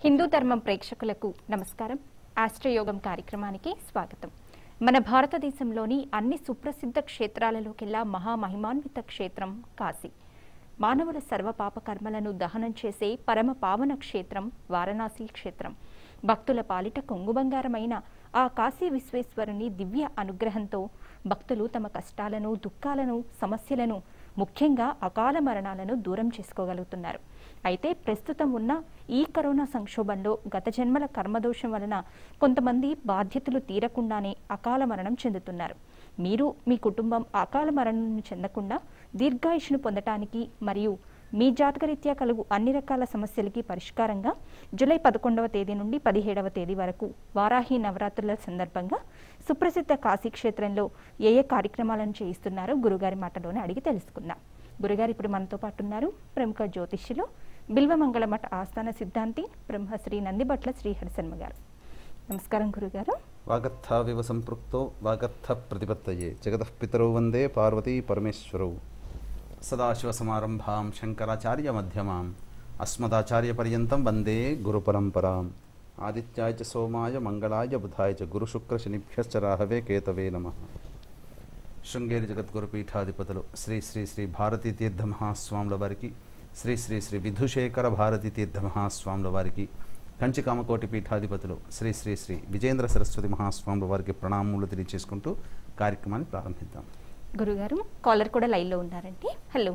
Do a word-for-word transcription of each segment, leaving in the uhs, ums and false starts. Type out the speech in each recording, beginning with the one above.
హిందూ ధర్మం ప్రేక్షకులకు నమస్కారం. ఆస్ట్రయోగం కార్యక్రమానికి స్వాగతం. మన భారతదేశంలోని అన్ని సుప్రసిద్ధ క్షేత్రాలలోకెల్లా మహామహిమాన్విత క్షేత్రం కాశీ. మానవుల సర్వ పాప కర్మలను దహనం చేసే పరమ పావన క్షేత్రం వారణాసి క్షేత్రం. భక్తుల పాలిట కొంగుబంగారమైన ఆ కాశీ విశ్వేశ్వరుని దివ్య అనుగ్రహంతో భక్తులు తమ కష్టాలను, దుఃఖాలను, సమస్యలను, ముఖ్యంగా అకాల మరణాలను దూరం చేసుకోగలుగుతున్నారు. అయితే ప్రస్తుతం ఉన్న ఈ కరోనా సంక్షోభంలో గత జన్మల కర్మదోషం వలన కొంతమంది బాధ్యతలు తీరకుండానే అకాల మరణం చెందుతున్నారు. మీరు మీ కుటుంబం అకాల మరణం చెందకుండా దీర్ఘాయుష్ను పొందటానికి మరియు మీ జాతకరీత్యా కలుగు అన్ని రకాల సమస్యలకి పరిష్కారంగా జూలై పదకొండవ తేదీ నుండి పదిహేడవ తేదీ వరకు వారాహి నవరాత్రుల సందర్భంగా సుప్రసిద్ధ కాశీ క్షేత్రంలో ఏ ఏ కార్యక్రమాలను చేయిస్తున్నారో గురుగారి మాటలోనే అడిగి తెలుసుకుందాం. గురుగారు ఇప్పుడు మనతో పాటు ఉన్నారు. ప్రముఖ జ్యోతిష్యులు, బిల్వమంగళ మఠ ఆస్థాన సిద్ధాంతి బ్రహ్మశ్రీ నందిబట్ల శ్రీహరిశర్మ గారు. నమస్కారం గురుగారు. వాగర్థావివ సంపృక్తో వాగర్థ ప్రతిపత్తయే జగతః పితరౌ వందే పార్వతీ పరమేశ్వరౌ. సదాశివసమారంభాం శంకరాచార్య మధ్యమాం అస్మదాచార్య పర్యంతం వందే గురు పరంపరాం. ఆదిత్యాయ చ సోమాయ మంగళాయ బుధాయ చ గురుశుక్ర శనిభ్యశ్చ రాహవే కేతవే నమః. శృంగేరి జగద్గురు పీఠాధిపతులు శ్రీ శ్రీ శ్రీ భారతీ తీర్థ మహాస్వాముల వారికి, శ్రీ శ్రీ శ్రీ విధుశేఖర భారతీ తీర్థ మహాస్వాముల వారికి, కంచి కామకోటి పీఠాధిపతులు శ్రీ శ్రీ శ్రీ విజేంద్ర సరస్వతి మహాస్వాముల వారికి ప్రణామములు తెలియజేసుకుంటూ కార్యక్రమాన్ని ప్రారంభిద్దాం. గురుగారు, కాలర్ కూడా లైన్లో ఉన్నారండి. హలో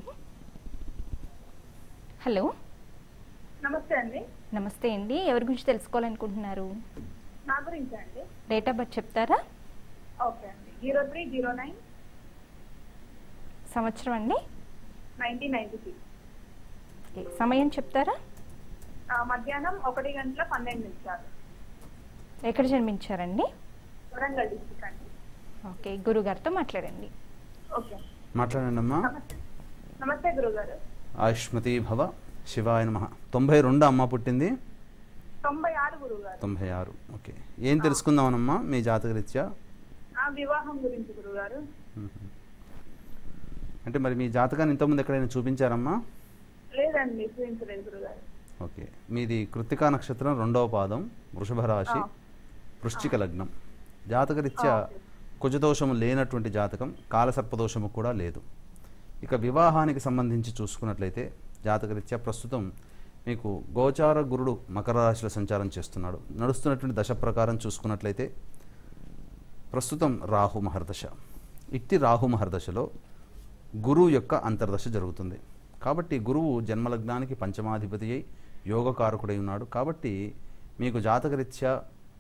హలో నమస్తే అండి. నమస్తే అండి. ఎవరి గురించి తెలుసుకోవాలనుకుంటున్నారు? నా గురించి అండి. డేట్ ఆఫ్ బర్త్ చెప్తారా? ఓకే అండి. జీరో త్రీ జీరో నైన్ సంవత్సరం అండి? Nineteen ninety six. సమయం చెప్తారా? మధ్యాహ్నం ఒకటి గంటల పన్నెండు నిమిషాలు. ఎక్కడ జన్మించారండి? వరంగల్ డిస్ట్రిక్ట్ అండి. ఓకే, గురుగారితో మాట్లాడండి. ఓకే, మాట్లాడండి అమ్మా. నమస్తే. నమస్తే గురుగారు. ఆయుష్మతీ భవ. శివాయ నమః. తొంభై రెండు అమ్మ పుట్టింది? తొంభై ఆరు గురుగారు. తొంభై ఆరు. ఓకే, ఏం తెలుసుకుందామనమ్మా మీ జాతకరీత్యా? ఆ వివాహం గురించి గురుగారు. అంటే మరి మీ జాతకాన్ని ఇంతకుముందు ఎక్కడైనా చూపించారమ్మా? లేదండి, చూపించలేదు గురుగారు. ఓకే, మీది కృత్తికా నక్షత్రం రెండవ పాదం, వృషభ రాశి, వృశ్చిక లగ్నం. జాతకరీత్యా కుజదోషము లేనటువంటి జాతకం, కాలసర్పదోషము కూడా లేదు. ఇక వివాహానికి సంబంధించి చూసుకున్నట్లయితే జాతకరీత్యా ప్రస్తుతం మీకు గోచార గురుడు మకర రాశిలో సంచారం చేస్తున్నాడు. నడుస్తున్నటువంటి దశ ప్రకారం చూసుకున్నట్లయితే ప్రస్తుతం రాహు మహర్దశ. ఇట్టి రాహు మహర్దశలో గురువు యొక్క అంతర్దశ జరుగుతుంది. కాబట్టి గురువు జన్మలగ్నానికి పంచమాధిపతి అయి యోగకారకుడై ఉన్నాడు. కాబట్టి మీకు జాతకరీత్యా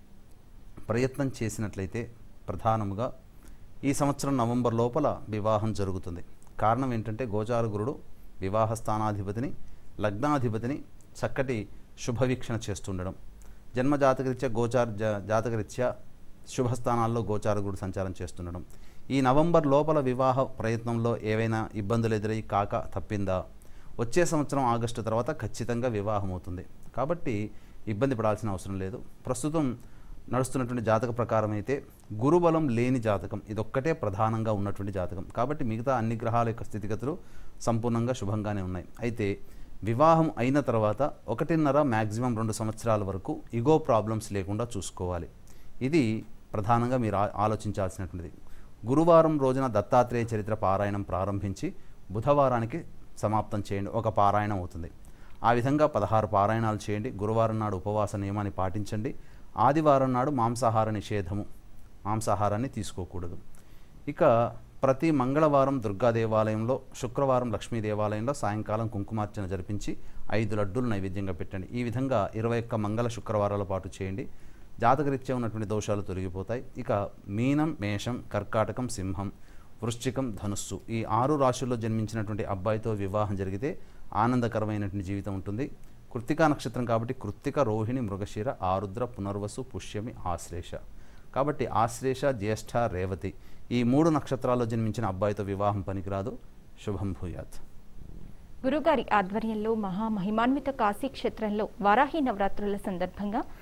ప్రయత్నం చేసినట్లయితే ప్రధానముగా ఈ సంవత్సరం నవంబర్ లోపల వివాహం జరుగుతుంది. కారణం ఏంటంటే గోచార గురుడు వివాహ స్థానాధిపతిని, లగ్నాధిపతిని చక్కటి శుభవీక్షణ చేస్తుండడం, జన్మ జాతకరీత్యా గోచార జాతకరీత్యా శుభస్థానాల్లో గోచార గురుడు సంచారం చేస్తుండడం, ఈ నవంబర్ లోపల వివాహ ప్రయత్నంలో ఏవైనా ఇబ్బందులు ఎదురై కాక తప్పిందా, వచ్చే సంవత్సరం ఆగస్టు తర్వాత ఖచ్చితంగా వివాహం అవుతుంది. కాబట్టి ఇబ్బంది పడాల్సిన అవసరం లేదు. ప్రస్తుతం నడుస్తున్నటువంటి జాతక ప్రకారం అయితే గురుబలం లేని జాతకం ఇదొక్కటే ప్రధానంగా ఉన్నటువంటి జాతకం. కాబట్టి మిగతా అన్ని గ్రహాల యొక్క స్థితిగతులు సంపూర్ణంగా శుభంగానే ఉన్నాయి. అయితే వివాహం అయిన తర్వాత ఒకటిన్నర మ్యాక్సిమం రెండు సంవత్సరాల వరకు ఇగో ప్రాబ్లమ్స్ లేకుండా చూసుకోవాలి. ఇది ప్రధానంగా మీరు ఆలోచించాల్సినటువంటిది. గురువారం రోజున దత్తాత్రేయ చరిత్ర పారాయణం ప్రారంభించి బుధవారానికి సమాప్తం చేయండి. ఒక పారాయణం అవుతుంది. ఆ విధంగా పదహారు పారాయణాలు చేయండి. గురువారం నాడు ఉపవాస నియమాన్ని పాటించండి. ఆదివారం నాడు మాంసాహార నిషేధము, మాంసాహారాన్ని తీసుకోకూడదు. ఇక ప్రతి మంగళవారం దుర్గా దేవాలయంలో, శుక్రవారం లక్ష్మీ దేవాలయంలో సాయంకాలం కుంకుమార్చన జరిపించి ఐదు లడ్డూలు నైవేద్యంగా పెట్టండి. ఈ విధంగా ఇరవై ఒక్క మంగళ శుక్రవారాల పాటు చేయండి. జాతకరీత్యా ఉన్నటువంటి దోషాలు తొలగిపోతాయి. ఇక మీనం, మేషం, కర్కాటకం, సింహం, వృశ్చికం, ధనుస్సు ఈ ఆరు రాశుల్లో జన్మించినటువంటి అబ్బాయితో వివాహం జరిగితే ఆనందకరమైనటువంటి జీవితం ఉంటుంది. కృత్తికా నక్షత్రం కాబట్టి కృత్తిక, రోహిణి, మృగశిర, ఆరుద్ర, పునర్వసు, పుష్యమి, ఆశ్లేష. కాబట్టి ఆశ్లేష, జ్యేష్ఠ, రేవతి ఈ మూడు నక్షత్రాల్లో జన్మించిన అబ్బాయితో వివాహం పనికిరాదు. శుభం భూయాత్. గురుగారి ఆధ్వర్యంలో మహామహిమాన్విత కాశీ క్షేత్రంలో వారాహి నవరాత్రుల సందర్భంగా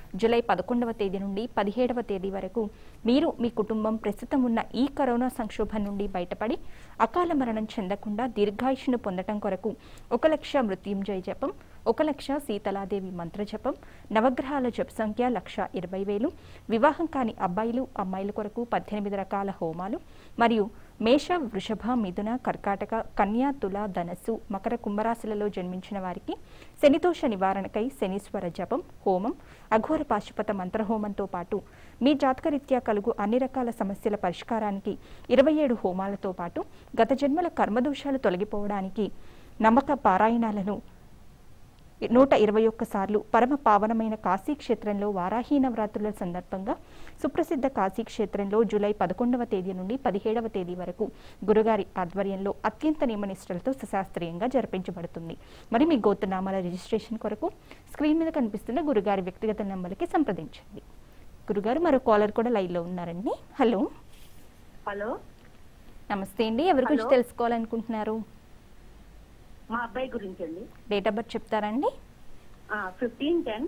జూలై పదకొండవ తేదీ నుండి పదిహేడవ తేదీ వరకు మీరు మీ కుటుంబం ప్రస్తుతం ఉన్న ఈ కరోనా సంక్షోభం నుండి బయటపడి అకాల మరణం చెందకుండా దీర్ఘాయుష్ను పొందటం కొరకు ఒక లక్ష మృత్యుంజయ జపం, ఒక లక్ష శీతలాదేవి మంత్ర జపం, నవగ్రహాల జప సంఖ్య లక్ష ఇరవై వేలు, వివాహం కాని అబ్బాయిలు అమ్మాయిల కొరకు పద్దెనిమిది రకాల హోమాలు మరియు మేష, వృషభ, మిథున, కర్కాటక, కన్యా, తుల, ధనస్సు, మకర, కుంభరాశులలో జన్మించిన వారికి శనిదోష నివారణకై శనీశ్వర జపం, హోమం, అఘోర పాశుపత మంత్రహోమంతో పాటు మీ జాతకరీత్యా కలుగు అన్ని రకాల సమస్యల పరిష్కారానికి ఇరవై ఏడు హోమాలతో పాటు గత జన్మల కర్మదోషాలు తొలగిపోవడానికి నమ్మక పారాయణాలను నూట ఇరవై ఒక్క సార్లు పరమ పావనమైన కాశీ క్షేత్రంలో వారాహి నవరాత్రుల సందర్భంగా సుప్రసిద్ధ కాశీ క్షేత్రంలో జూలై పదకొండవ తేదీ నుండి పదిహేడవ తేదీ వరకు గురుగారి ఆధ్వర్యంలో అత్యంత నియమనిష్టలతో సుశాస్త్రీయంగా జరిపించబడుతుంది. మరి మీ గోత్రనామాల రిజిస్ట్రేషన్ కొరకు స్క్రీన్ మీద కనిపిస్తున్న గురుగారి వ్యక్తిగత నెంబర్కి సంప్రదించండి. గురుగారు మరో కాలర్ కూడా లైవ్ లో ఉన్నారండి. హలో హలో నమస్తే అండి. ఎవరి గురించి తెలుసుకోవాలనుకుంటున్నారు? మా అబ్బాయి గురించి అండి. డేట్ ఆఫ్ బర్త్ చెప్తారండి? ఫిఫ్టీన్ టెన్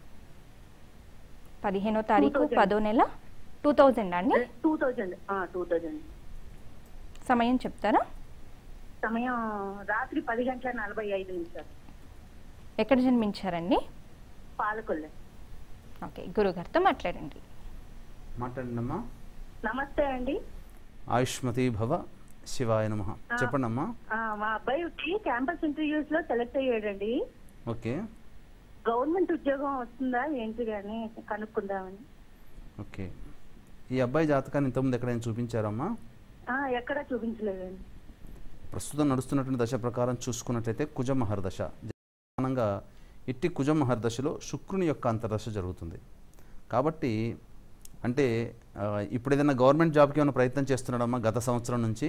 పదిహేనో తారీఖు పదో నెల టూ థౌజండ్ అండి. టూ థౌజండ్ టూ థౌజండ్ సమయం చెప్తారా? సమయం రాత్రి పది గంటల నలభై ఐదు నిమిషాలు. ఎక్కడ జన్మించారండి? పాలకొల్లె. ఓకే, గురుగారితో మాట్లాడండి. మాట్లాడండమ్మా. నమస్తే అండి. ఆయుష్మతి భవ, శివాయ నమః. చెప్పండమ్మా. మా అబ్బాయి వచ్చి క్యాంపస్ ఇంటర్వ్యూస్ లో సెలెక్ట్ అయ్యాడండి. ఓకే. గవర్నమెంట్ ఉద్యోగం వస్తుందా ఏంటి కానీ కనుక్కుందామని. ఓకే. ఈ అబ్బాయి జాతకాన్ని ఇంతకుముందు ఎక్కడైనా చూపించారమ్మా? ఎక్కడా చూపించలేదండి. ప్రస్తుతం నడుస్తున్నటువంటి దశ ప్రకారం చూసుకున్నట్లయితే కుజ మహర్దశ. ప్రధానంగా ఇట్టి కుజ మహర్దశలో శుక్రుని యొక్క అంతర్దశ జరుగుతుంది. కాబట్టి అంటే ఇప్పుడు ఏదైనా గవర్నమెంట్ జాబ్కి ఏమైనా ప్రయత్నం చేస్తున్నాడమ్మా గత సంవత్సరం నుంచి?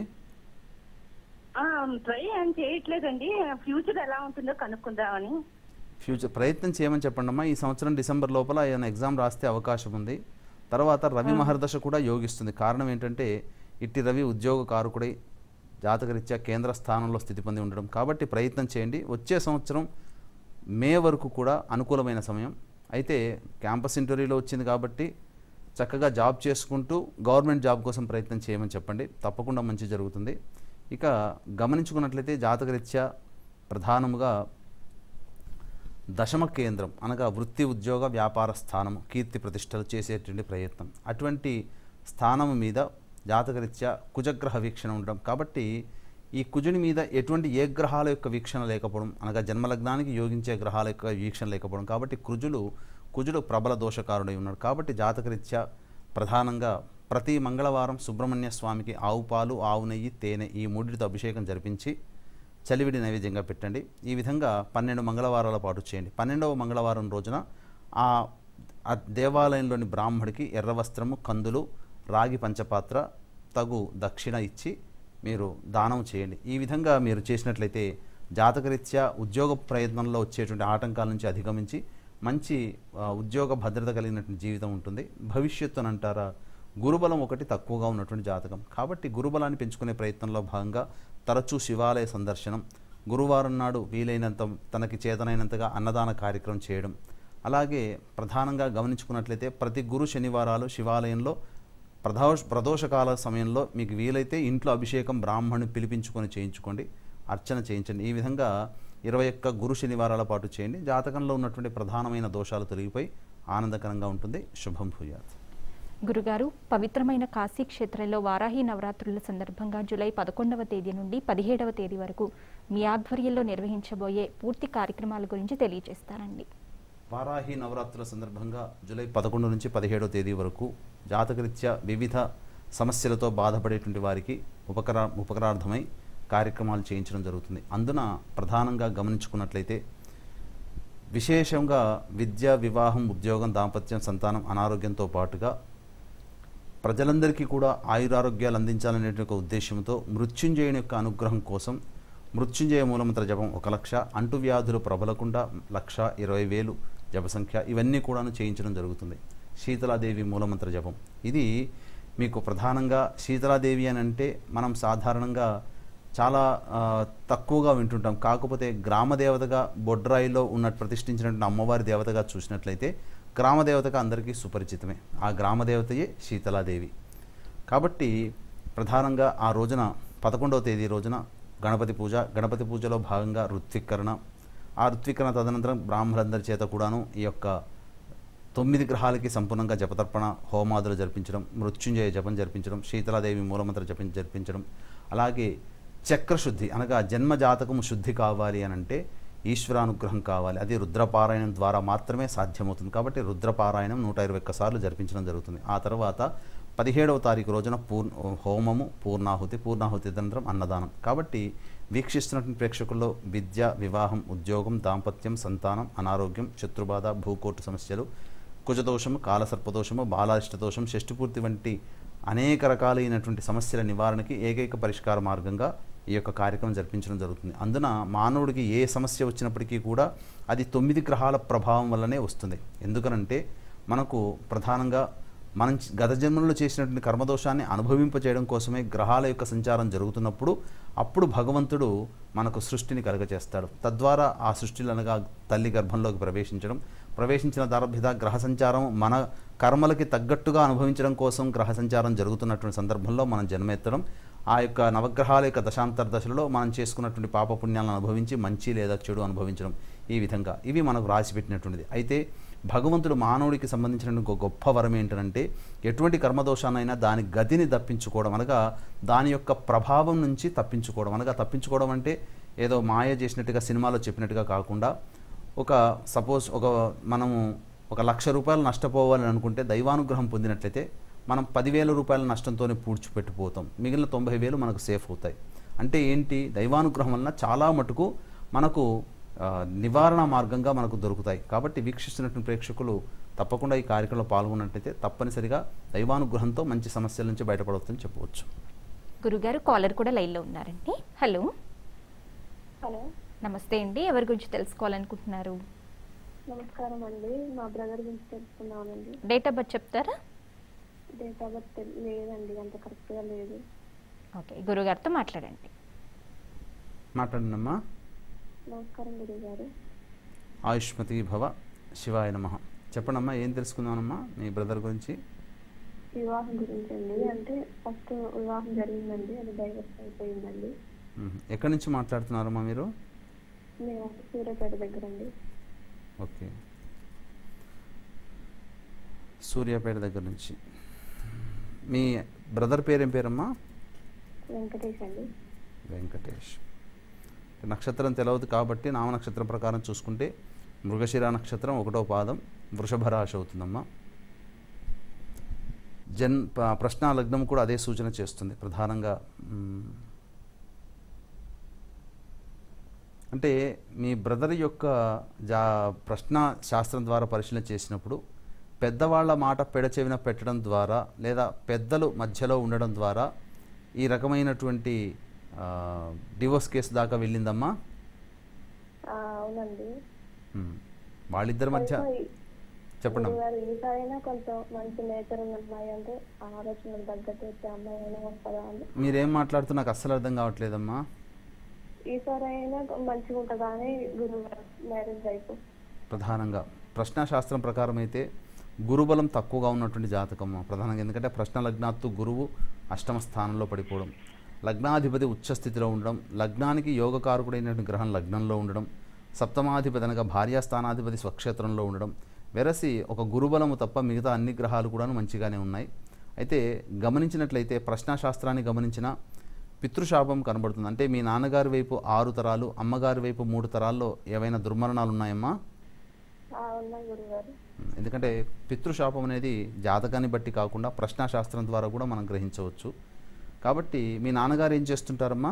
ట్రై ఏం చేయట్లేదండి. ఫ్యూచర్ ఎలా ఉంటుందో కనుక్కుందామని. ఫ్యూచర్ ప్రయత్నం చేయమని చెప్పండి అమ్మా. ఈ సంవత్సరం డిసెంబర్ లోపల ఏమైనా ఎగ్జామ్ రాస్తే అవకాశం ఉంది. తర్వాత రవి మహర్దశ కూడా యోగిస్తుంది. కారణం ఏంటంటే ఇట్టి రవి ఉద్యోగ కారకుడై జాతకరీత్యా కేంద్ర స్థానంలో స్థితి పొంది ఉండడం. కాబట్టి ప్రయత్నం చేయండి. వచ్చే సంవత్సరం మే వరకు కూడా అనుకూలమైన సమయం. అయితే క్యాంపస్ ఇంటర్వ్యూలో వచ్చింది కాబట్టి చక్కగా జాబ్ చేసుకుంటూ గవర్నమెంట్ జాబ్ కోసం ప్రయత్నం చేయమని చెప్పండి. తప్పకుండా మంచి జరుగుతుంది. ఇక గమనించుకున్నట్లయితే జాతకరీత్యా ప్రధానముగా దశమ కేంద్రం అనగా వృత్తి, ఉద్యోగ, వ్యాపార స్థానం, కీర్తి ప్రతిష్టలు చేసేటువంటి ప్రయత్నం, అటువంటి స్థానం మీద జాతకరీత్యా కుజగ్రహ వీక్షణ ఉండడం. కాబట్టి ఈ కుజుని మీద ఎటువంటి ఏ గ్రహాల యొక్క వీక్షణ లేకపోవడం అనగా జన్మలగ్నానికి యోగించే గ్రహాల యొక్క వీక్షణ లేకపోవడం. కాబట్టి కుజులు కుజుడు ప్రబల దోషకారుడై ఉన్నాడు. కాబట్టి జాతకరీత్యా ప్రధానంగా ప్రతి మంగళవారం సుబ్రహ్మణ్య స్వామికి ఆవు పాలు, ఆవు నెయ్యి, తేనె ఈ మూడిటితో అభిషేకం జరిపించి చలివిడి నైవేద్యంగా పెట్టండి. ఈ విధంగా పన్నెండు మంగళవారాల పాటు చేయండి. పన్నెండవ మంగళవారం రోజున ఆ దేవాలయంలోని బ్రాహ్మడికి ఎర్ర వస్త్రము, కందులు, రాగి పంచపాత్ర, తగు దక్షిణ ఇచ్చి మీరు దానం చేయండి. ఈ విధంగా మీరు చేసినట్లయితే జాతకరీత్యా ఉద్యోగ ప్రయత్నంలో వచ్చేటువంటి ఆటంకాల నుంచి అధిగమించి మంచి ఉద్యోగ భద్రత కలిగినటువంటి జీవితం ఉంటుంది. భవిష్యత్తు అని అంటారా, గురుబలం ఒకటి తక్కువగా ఉన్నటువంటి జాతకం. కాబట్టి గురుబలాన్ని పెంచుకునే ప్రయత్నంలో భాగంగా తరచూ శివాలయ సందర్శనం, గురువారం నాడు వీలైనంత తనకి చేతనైనంతగా అన్నదాన కార్యక్రమం చేయడం, అలాగే ప్రధానంగా గమనించుకున్నట్లయితే ప్రతి గురు శనివారాలు శివాలయంలో ప్రదోష ప్రదోషకాల సమయంలో మీకు వీలైతే ఇంట్లో అభిషేకం బ్రాహ్మణుని పిలిపించుకొని చేయించుకోండి, అర్చన చేయించండి. ఈ విధంగా ఇరవై ఒక్క గురు శనివారాల పాటు చేయండి. జాతకంలో ఉన్నటువంటి ప్రధానమైన దోషాలు తొలగిపోయి ఆనందకరంగా ఉంటుంది. శుభం భూయాత్. గురుగారు, పవిత్రమైన కాశీ క్షేత్రంలో వారాహి నవరాత్రుల సందర్భంగా జూలై పదకొండవ తేదీ నుండి పదిహేడవ తేదీ వరకు మీ ఆధ్వర్యంలో నిర్వహించబోయే పూర్తి కార్యక్రమాల గురించి తెలియజేస్తారండి. వారాహి నవరాత్రుల సందర్భంగా జూలై పదకొండు నుంచి పదిహేడవ తేదీ వరకు జాతకరీత్యా వివిధ సమస్యలతో బాధపడేటువంటి వారికి ఉపకరా ఉపకరార్థమై కార్యక్రమాలు చేయించడం జరుగుతుంది. అందున ప్రధానంగా గమనించుకున్నట్లయితే విశేషంగా విద్య, వివాహం, ఉద్యోగం, దాంపత్యం, సంతానం, అనారోగ్యంతో పాటుగా ప్రజలందరికీ కూడా ఆయురారోగ్యాలు అందించాలనే ఒక ఉద్దేశంతో మృత్యుంజయుని యొక్క అనుగ్రహం కోసం మృత్యుంజయ మూలమంత్ర జపం ఒక లక్ష, అంటువ్యాధులు ప్రబలకుండా లక్ష ఇరవై వేలు జప సంఖ్య ఇవన్నీ కూడాను చేయించడం జరుగుతుంది. శీతలాదేవి మూలమంత్ర జపం ఇది మీకు ప్రధానంగా శీతలాదేవి అని అంటే మనం సాధారణంగా చాలా ఆ, తక్కువగా వింటుంటాం. కాకపోతే గ్రామ దేవతగా బొడ్రాయిలో ఉన్న ప్రతిష్ఠించినటువంటి అమ్మవారి దేవతగా చూసినట్లయితే గ్రామ దేవతగా అందరికీ సుపరిచితమే. ఆ గ్రామ దేవతయే శీతలాదేవి. కాబట్టి ప్రధానంగా ఆ రోజున పదకొండవ తేదీ రోజున గణపతి పూజ, గణపతి పూజలో భాగంగా ఋత్వికరణ, ఆ ఋత్వికరణ తదనంతరం బ్రాహ్మణులందరి చేత కూడాను ఈ యొక్క తొమ్మిది గ్రహాలకి సంపూర్ణంగా జపతర్పణ హోమాదులు జరిపించడం, మృత్యుంజయ జపం జరిపించడం, శీతలాదేవి మూలమంత్ర జపం జరిపించడం, అలాగే చక్రశుద్ధి అనగా జన్మ జాతకము శుద్ధి కావాలి అని అంటే ఈశ్వరానుగ్రహం కావాలి. అది రుద్రపారాయణం ద్వారా మాత్రమే సాధ్యమవుతుంది. కాబట్టి రుద్రపారాయణం నూట ఇరవై ఒక్క సార్లు జరిపించడం జరుగుతుంది. ఆ తర్వాత పదిహేడవ తారీఖు రోజున పూర్ హోమము, పూర్ణాహుతి, పూర్ణాహుతి అనంతరం అన్నదానం. కాబట్టి వీక్షిస్తున్నటువంటి ప్రేక్షకుల్లో విద్య, వివాహం, ఉద్యోగం, దాంపత్యం, సంతానం, అనారోగ్యం, శత్రుబాధ, భూకోర్టు సమస్యలు, కుజదోషము, కాలసర్పదోషము, బాలారిష్టదోషం, షష్టిపూర్తి వంటి అనేక రకాలైనటువంటి సమస్యల నివారణకి ఏకైక పరిష్కార మార్గంగా ఈ యొక్క కార్యక్రమం జరిపించడం జరుగుతుంది. అందున మానవుడికి ఏ సమస్య వచ్చినప్పటికీ కూడా అది తొమ్మిది గ్రహాల ప్రభావం వల్లనే వస్తుంది. ఎందుకనంటే మనకు ప్రధానంగా మనం గత జన్మలో చేసినటువంటి కర్మదోషాన్ని అనుభవింపచేయడం కోసమే గ్రహాల యొక్క సంచారం జరుగుతున్నప్పుడు అప్పుడు భగవంతుడు మనకు సృష్టిని కలుగచేస్తాడు. తద్వారా ఆ సృష్టిలో అనగా తల్లి గర్భంలోకి ప్రవేశించడం, ప్రవేశించిన దారభ్యత గ్రహ సంచారం మన కర్మలకి తగ్గట్టుగా అనుభవించడం కోసం గ్రహ సంచారం జరుగుతున్నటువంటి సందర్భంలో మనం జన్మెత్తడం, ఆ యొక్క నవగ్రహాల యొక్క దశాంతర దశలలో మనం చేసుకున్నటువంటి పాపపుణ్యాలను అనుభవించి మంచి లేదా చెడు అనుభవించడం, ఈ విధంగా ఇవి మనకు రాసిపెట్టినటువంటిది. అయితే భగవంతుడు మానవుడికి సంబంధించిన ఒక గొప్ప వరం ఏంటంటే ఎటువంటి కర్మదోషాన్నైనా దాని గతిని తప్పించుకోవడం, అనగా దాని యొక్క ప్రభావం నుంచి తప్పించుకోవడం. అనగా తప్పించుకోవడం అంటే ఏదో మాయ చేసినట్టుగా సినిమాలో చెప్పినట్టుగా కాకుండా, ఒక సపోజ్ ఒక మనము ఒక లక్ష రూపాయలు నష్టపోవాలని అనుకుంటే దైవానుగ్రహం పొందినట్లయితే మనం పదివేల రూపాయల నష్టంతోనే పూడ్చిపెట్టిపోతాం, మిగిలిన తొంభై వేలు మనకు సేఫ్ అవుతాయి. అంటే ఏంటి, దైవానుగ్రహం వలన చాలా మటుకు మనకు నివారణ మార్గంగా మనకు దొరుకుతాయి. కాబట్టి వీక్షిస్తున్నటువంటి ప్రేక్షకులు తప్పకుండా ఈ కార్యక్రమంలో పాల్గొన్నట్లయితే తప్పనిసరిగా దైవానుగ్రహంతో మంచి సమస్యల నుంచి బయటపడవచ్చని చెప్పవచ్చు. గురుగారు కాలర్ కూడా లైన్లో ఉన్నారండి. హలో హలో, నమస్తే అండి, ఎవరి గురించి తెలుసుకోవాలనుకుంటున్నారు? నమస్కారం అండి. మా బ్రదర్ గురించి తెలుసుకున్నానండి. డేట్ ఆఫ్ బర్త్ చెప్తారా? డేట్ ఆఫ్ బర్త్ లేదండి, అంత కరెక్ట్గా లేదు. ఓకే, గురుగారితో మాట్లాడండి. మాట్లాడినమ్మా. నమస్కారం గురుగారు. ఆయుష్మతి భవ, శివాయ నమః. చెప్పండమ్మా, ఏం తెలుసుకుందామమ్మా మీ బ్రదర్ గురించి? వివాహం గురించి అండి. అంటే ఫస్ట్ వివాహం జరిగిందండి, అది డైవర్స్ అయిపోయిందండి. ఎక్కడి నుంచి మాట్లాడుతున్నారమ్మా మీరు? మేము సూర్యాపేట దగ్గర అండి. ఓకే, సూర్యాపేట దగ్గర నుంచి. మీ బ్రదర్ పేరేం పేరమ్మా? వెంకటేష్ అండి. వెంకటేష్. నక్షత్రం తెలియదు కాబట్టి నామ నక్షత్రం ప్రకారం చూసుకుంటే మృగశిర నక్షత్రం ఒకటో పాదం, వృషభ రాశి అవుతుందమ్మా. జన్ ప్రశ్న లగ్నం కూడా అదే సూచన చేస్తుంది ప్రధానంగా. అంటే మీ బ్రదర్ యొక్క జా ప్రశ్న శాస్త్రం ద్వారా పరిశీలన చేసినప్పుడు పెద్దవాళ్ల మాట పెడచెవిన పెట్టడం ద్వారా లేదా పెద్దలు మధ్యలో ఉండడం ద్వారా ఈ రకమైనటువంటి డివోర్స్ కేసు దాకా వెళ్ళిందమ్మా. అవునండి. వాళ్ళిద్దరి మధ్య చెప్పండి. ఈసారైనా కొంచెం మంచి నేచర్ ఉన్న అమ్మాయి, అంటే ఆలోచనలు తగ్గట్టు వచ్చే అమ్మాయి అయినా వస్తుందా అని. మీరేం మాట్లాడుతూ నాకు అస్సలు అర్థం కావట్లేదమ్మా. ఈసారైనా మంచిగా ఉంటుందా అని గురువు మ్యారేజ్ అయిపో. ప్రధానంగా ప్రశ్నాశాస్త్రం ప్రకారం అయితే గురుబలం తక్కువగా ఉన్నటువంటి జాతకము ప్రధానంగా. ఎందుకంటే ప్రశ్న లగ్నాత్తు గురువు అష్టమ స్థానంలో పడిపోవడం, లగ్నాధిపతి ఉచ్చస్థితిలో ఉండడం, లగ్నానికి యోగకారకుడైనటువంటి గ్రహం లగ్నంలో ఉండడం, సప్తమాధిపతి అనగా భార్యాస్థానాధిపతి స్వక్షేత్రంలో ఉండడం, వెరసి ఒక గురుబలము తప్ప మిగతా అన్ని గ్రహాలు కూడా మంచిగానే ఉన్నాయి. అయితే గమనించినట్లయితే ప్రశ్నాశాస్త్రాన్ని గమనించిన పితృశాపం కనబడుతుంది. అంటే మీ నాన్నగారి వైపు ఆరు తరాలు, అమ్మగారి వైపు మూడు తరాల్లో ఏవైనా దుర్మరణాలు ఉన్నాయమ్మా? ఎందుకంటే పితృశాపం అనేది జాతకాన్ని బట్టి కాకుండా ప్రశ్నాశాస్త్రం ద్వారా కూడా మనం గ్రహించవచ్చు. కాబట్టి మీ నాన్నగారు ఏం చేస్తుంటారమ్మా?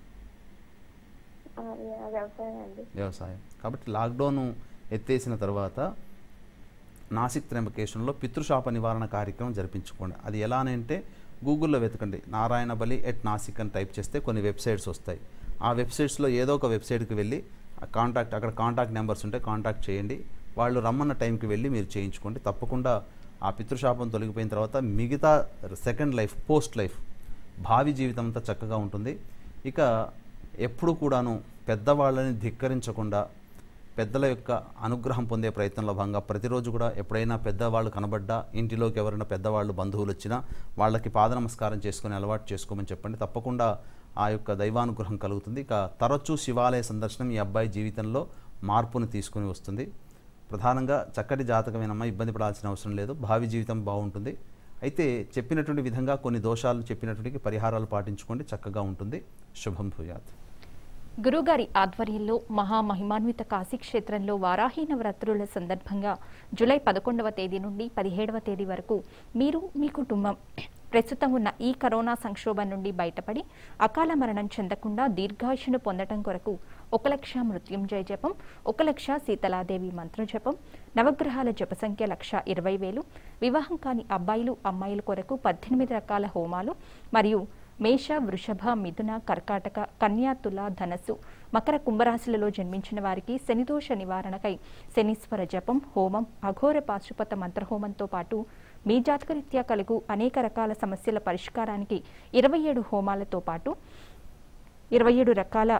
వ్యవసాయం. కాబట్టి లాక్డౌన్ ఎత్తేసిన తర్వాత నాసిక్ త్ర్యంబకేశ్వరంలో పితృశాప నివారణ కార్యక్రమం జరిపించుకోండి. అది ఎలా అంటే గూగుల్లో వెతకండి, నారాయణ బలి ఎట్ నాసిక్ అని టైప్ చేస్తే కొన్ని వెబ్సైట్స్ వస్తాయి. ఆ వెబ్సైట్స్లో ఏదో ఒక వెబ్సైట్కి వెళ్ళి కాంటాక్ట్, అక్కడ కాంటాక్ట్ నెంబర్స్ ఉంటే కాంటాక్ట్ చేయండి. వాళ్ళు రమ్మన్న టైంకి వెళ్ళి మీరు చేయించుకోండి. తప్పకుండా ఆ పితృశాపం తొలగిపోయిన తర్వాత మిగతా సెకండ్ లైఫ్, పోస్ట్ లైఫ్, భావి జీవితం అంతా చక్కగా ఉంటుంది. ఇక ఎప్పుడు కూడాను పెద్దవాళ్ళని ధిక్కరించకుండా పెద్దల యొక్క అనుగ్రహం పొందే ప్రయత్నంలో భాగంగా ప్రతిరోజు కూడా ఎప్పుడైనా పెద్దవాళ్ళు కనబడ్డా ఇంటిలోకి ఎవరైనా పెద్దవాళ్ళు బంధువులు వచ్చినా వాళ్ళకి పాద నమస్కారం చేసుకుని అలవాటు చేసుకోమని చెప్పండి. తప్పకుండా ఆ యొక్క దైవానుగ్రహం కలుగుతుంది. ఇక తరచూ శివాలయ సందర్శనం ఈ అబ్బాయి జీవితంలో మార్పును తీసుకుని వస్తుంది. ప్రధానంగా చక్కటి జాతకమేనమ్మా, ఇబ్బంది పడాల్సిన అవసరం లేదు, భావి జీవితం బాగుంటుంది. అయితే చెప్పినటువంటి విధంగా కొన్ని దోషాలు చెప్పినటువంటి పరిహారాలు పాటించుకోండి, చక్కగా ఉంటుంది. శుభం భూయాత్. గురుగారి ఆధ్వర్యంలో మహామహిమాన్విత కాశీక్షేత్రంలో వారాహి నవరాత్రుల సందర్భంగా జూలై పదకొండవ తేదీ నుండి పదిహేడవ తేదీ వరకు మీరు మీ కుటుంబం ప్రస్తుతం ఉన్న ఈ కరోనా సంక్షోభం నుండి బయటపడి అకాల మరణం చెందకుండా దీర్ఘాయుషును పొందటం కొరకు ఒక లక్ష మృత్యుంజయ జపం, ఒక లక్ష శీతలాదేవి మంత్ర జపం, నవగ్రహాల జప సంఖ్య లక్ష ఇరవై వేలు, వివాహం కాని అబ్బాయిలు అమ్మాయిల కొరకు పద్దెనిమిది రకాల హోమాలు మరియు మేష, వృషభ, మిథున, కర్కాటక, కన్యా, తుల, ధనస్సు, మకర, కుంభరాశులలో జన్మించిన వారికి శనిదోష నివారణకై శనీశ్వర జపం, హోమం, అఘోర పాశుపత మంత్రహోమంతో పాటు మీ జాతకరీత్యా కలుగు అనేక రకాల సమస్యల పరిష్కారానికి ఇరవై ఏడు హోమాలతో పాటు ఇరవై ఏడు రకాల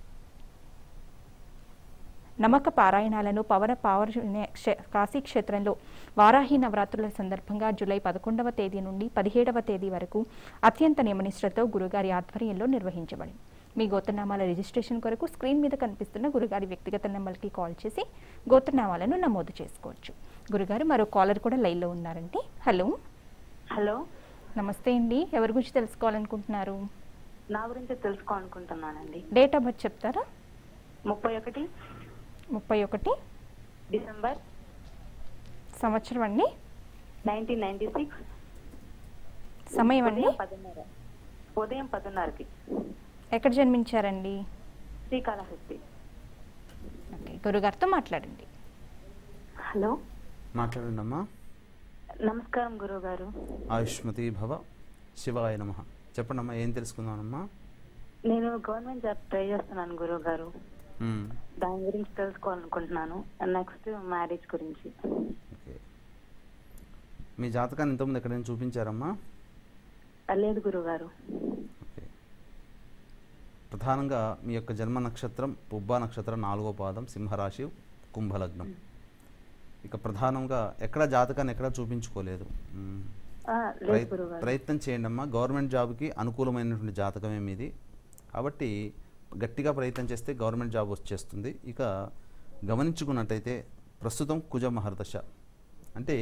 నమ్మక పారాయణాలను పవన పావన కాశీక్షేత్రంలో వారాహి నవరాత్రుల సందర్భంగా జూలై పదకొండవ తేదీ నుండి పదిహేడవ తేదీ వరకు అత్యంత నియమనిష్టతో గురుగారి ఆధ్వర్యంలో నిర్వహించబడింది. మీ గోత్రనామాల రిజిస్ట్రేషన్ కొరకు స్క్రీన్ మీద కనిపిస్తున్న గురుగారి వ్యక్తిగత నెంబర్కి కాల్ చేసి గోత్రనామాలను నమోదు చేసుకోవచ్చు. గురుగారు మరో కాలర్ కూడా లైన్లో ఉన్నారండి. హలో హలో నమస్తే అండి, ఎవరి గురించి తెలుసుకోవాలనుకుంటున్నారు? నా గురించి తెలుసుకోవాలనుకుంటున్నానండి. డేట్ ఆఫ్ బర్త్ చెప్తారా? ముప్పై ఒకటి ముప్పై ఒకటి డిసెంబర్ సంవత్సరం అండి, నైన్టీన్ నైన్టీ సిక్స్, సమయం అండి, పదిన్నర ఉదయం పదిన్నరకి. ఎక్కడ జన్మించారండి? శ్రీకాళహస్తి. ఓకే, గురుగారితో మాట్లాడండి. హలో మాట్లాడండి అమ్మా. నమస్కారం గురువు గారు. ఆయుష్మతి భవ. శివాయ నమః. చెప్పండి అమ్మా, ఏం తెలుసుకుందామమ్మా? నేను గవర్నమెంట్ జాబ్ ట్రై చేస్తున్నాను గురువు గారు. దాని గురించి తెలుసుకోవాలనుకుంటున్నాను. నెక్స్ట్ మ్యారేజ్ గురించి. ఓకే, మీ జాతకాన్ని ఇంతకుముందు ఎక్కడైనా చూపించారమ్మా? లేదు గురువు గారు. ఓకే, ప్రధానంగా మీ యొక్క జన్మ నక్షత్రం పుబ్బా నక్షత్రం, నాలుగో పాదం, సింహరాశి, కుంభలగ్నం. ఇక ప్రధానంగా ఎక్కడ జాతకాన్ని ఎక్కడ చూపించుకోలేదు. ప్రయత్నం చేయండి అమ్మా. గవర్నమెంట్ జాబ్కి అనుకూలమైనటువంటి జాతకమే మీది కాబట్టి గట్టిగా ప్రయత్నం చేస్తే గవర్నమెంట్ జాబ్ వచ్చేస్తుంది. ఇక గమనించుకున్నట్టయితే ప్రస్తుతం కుజ మహర్దశ, అంటే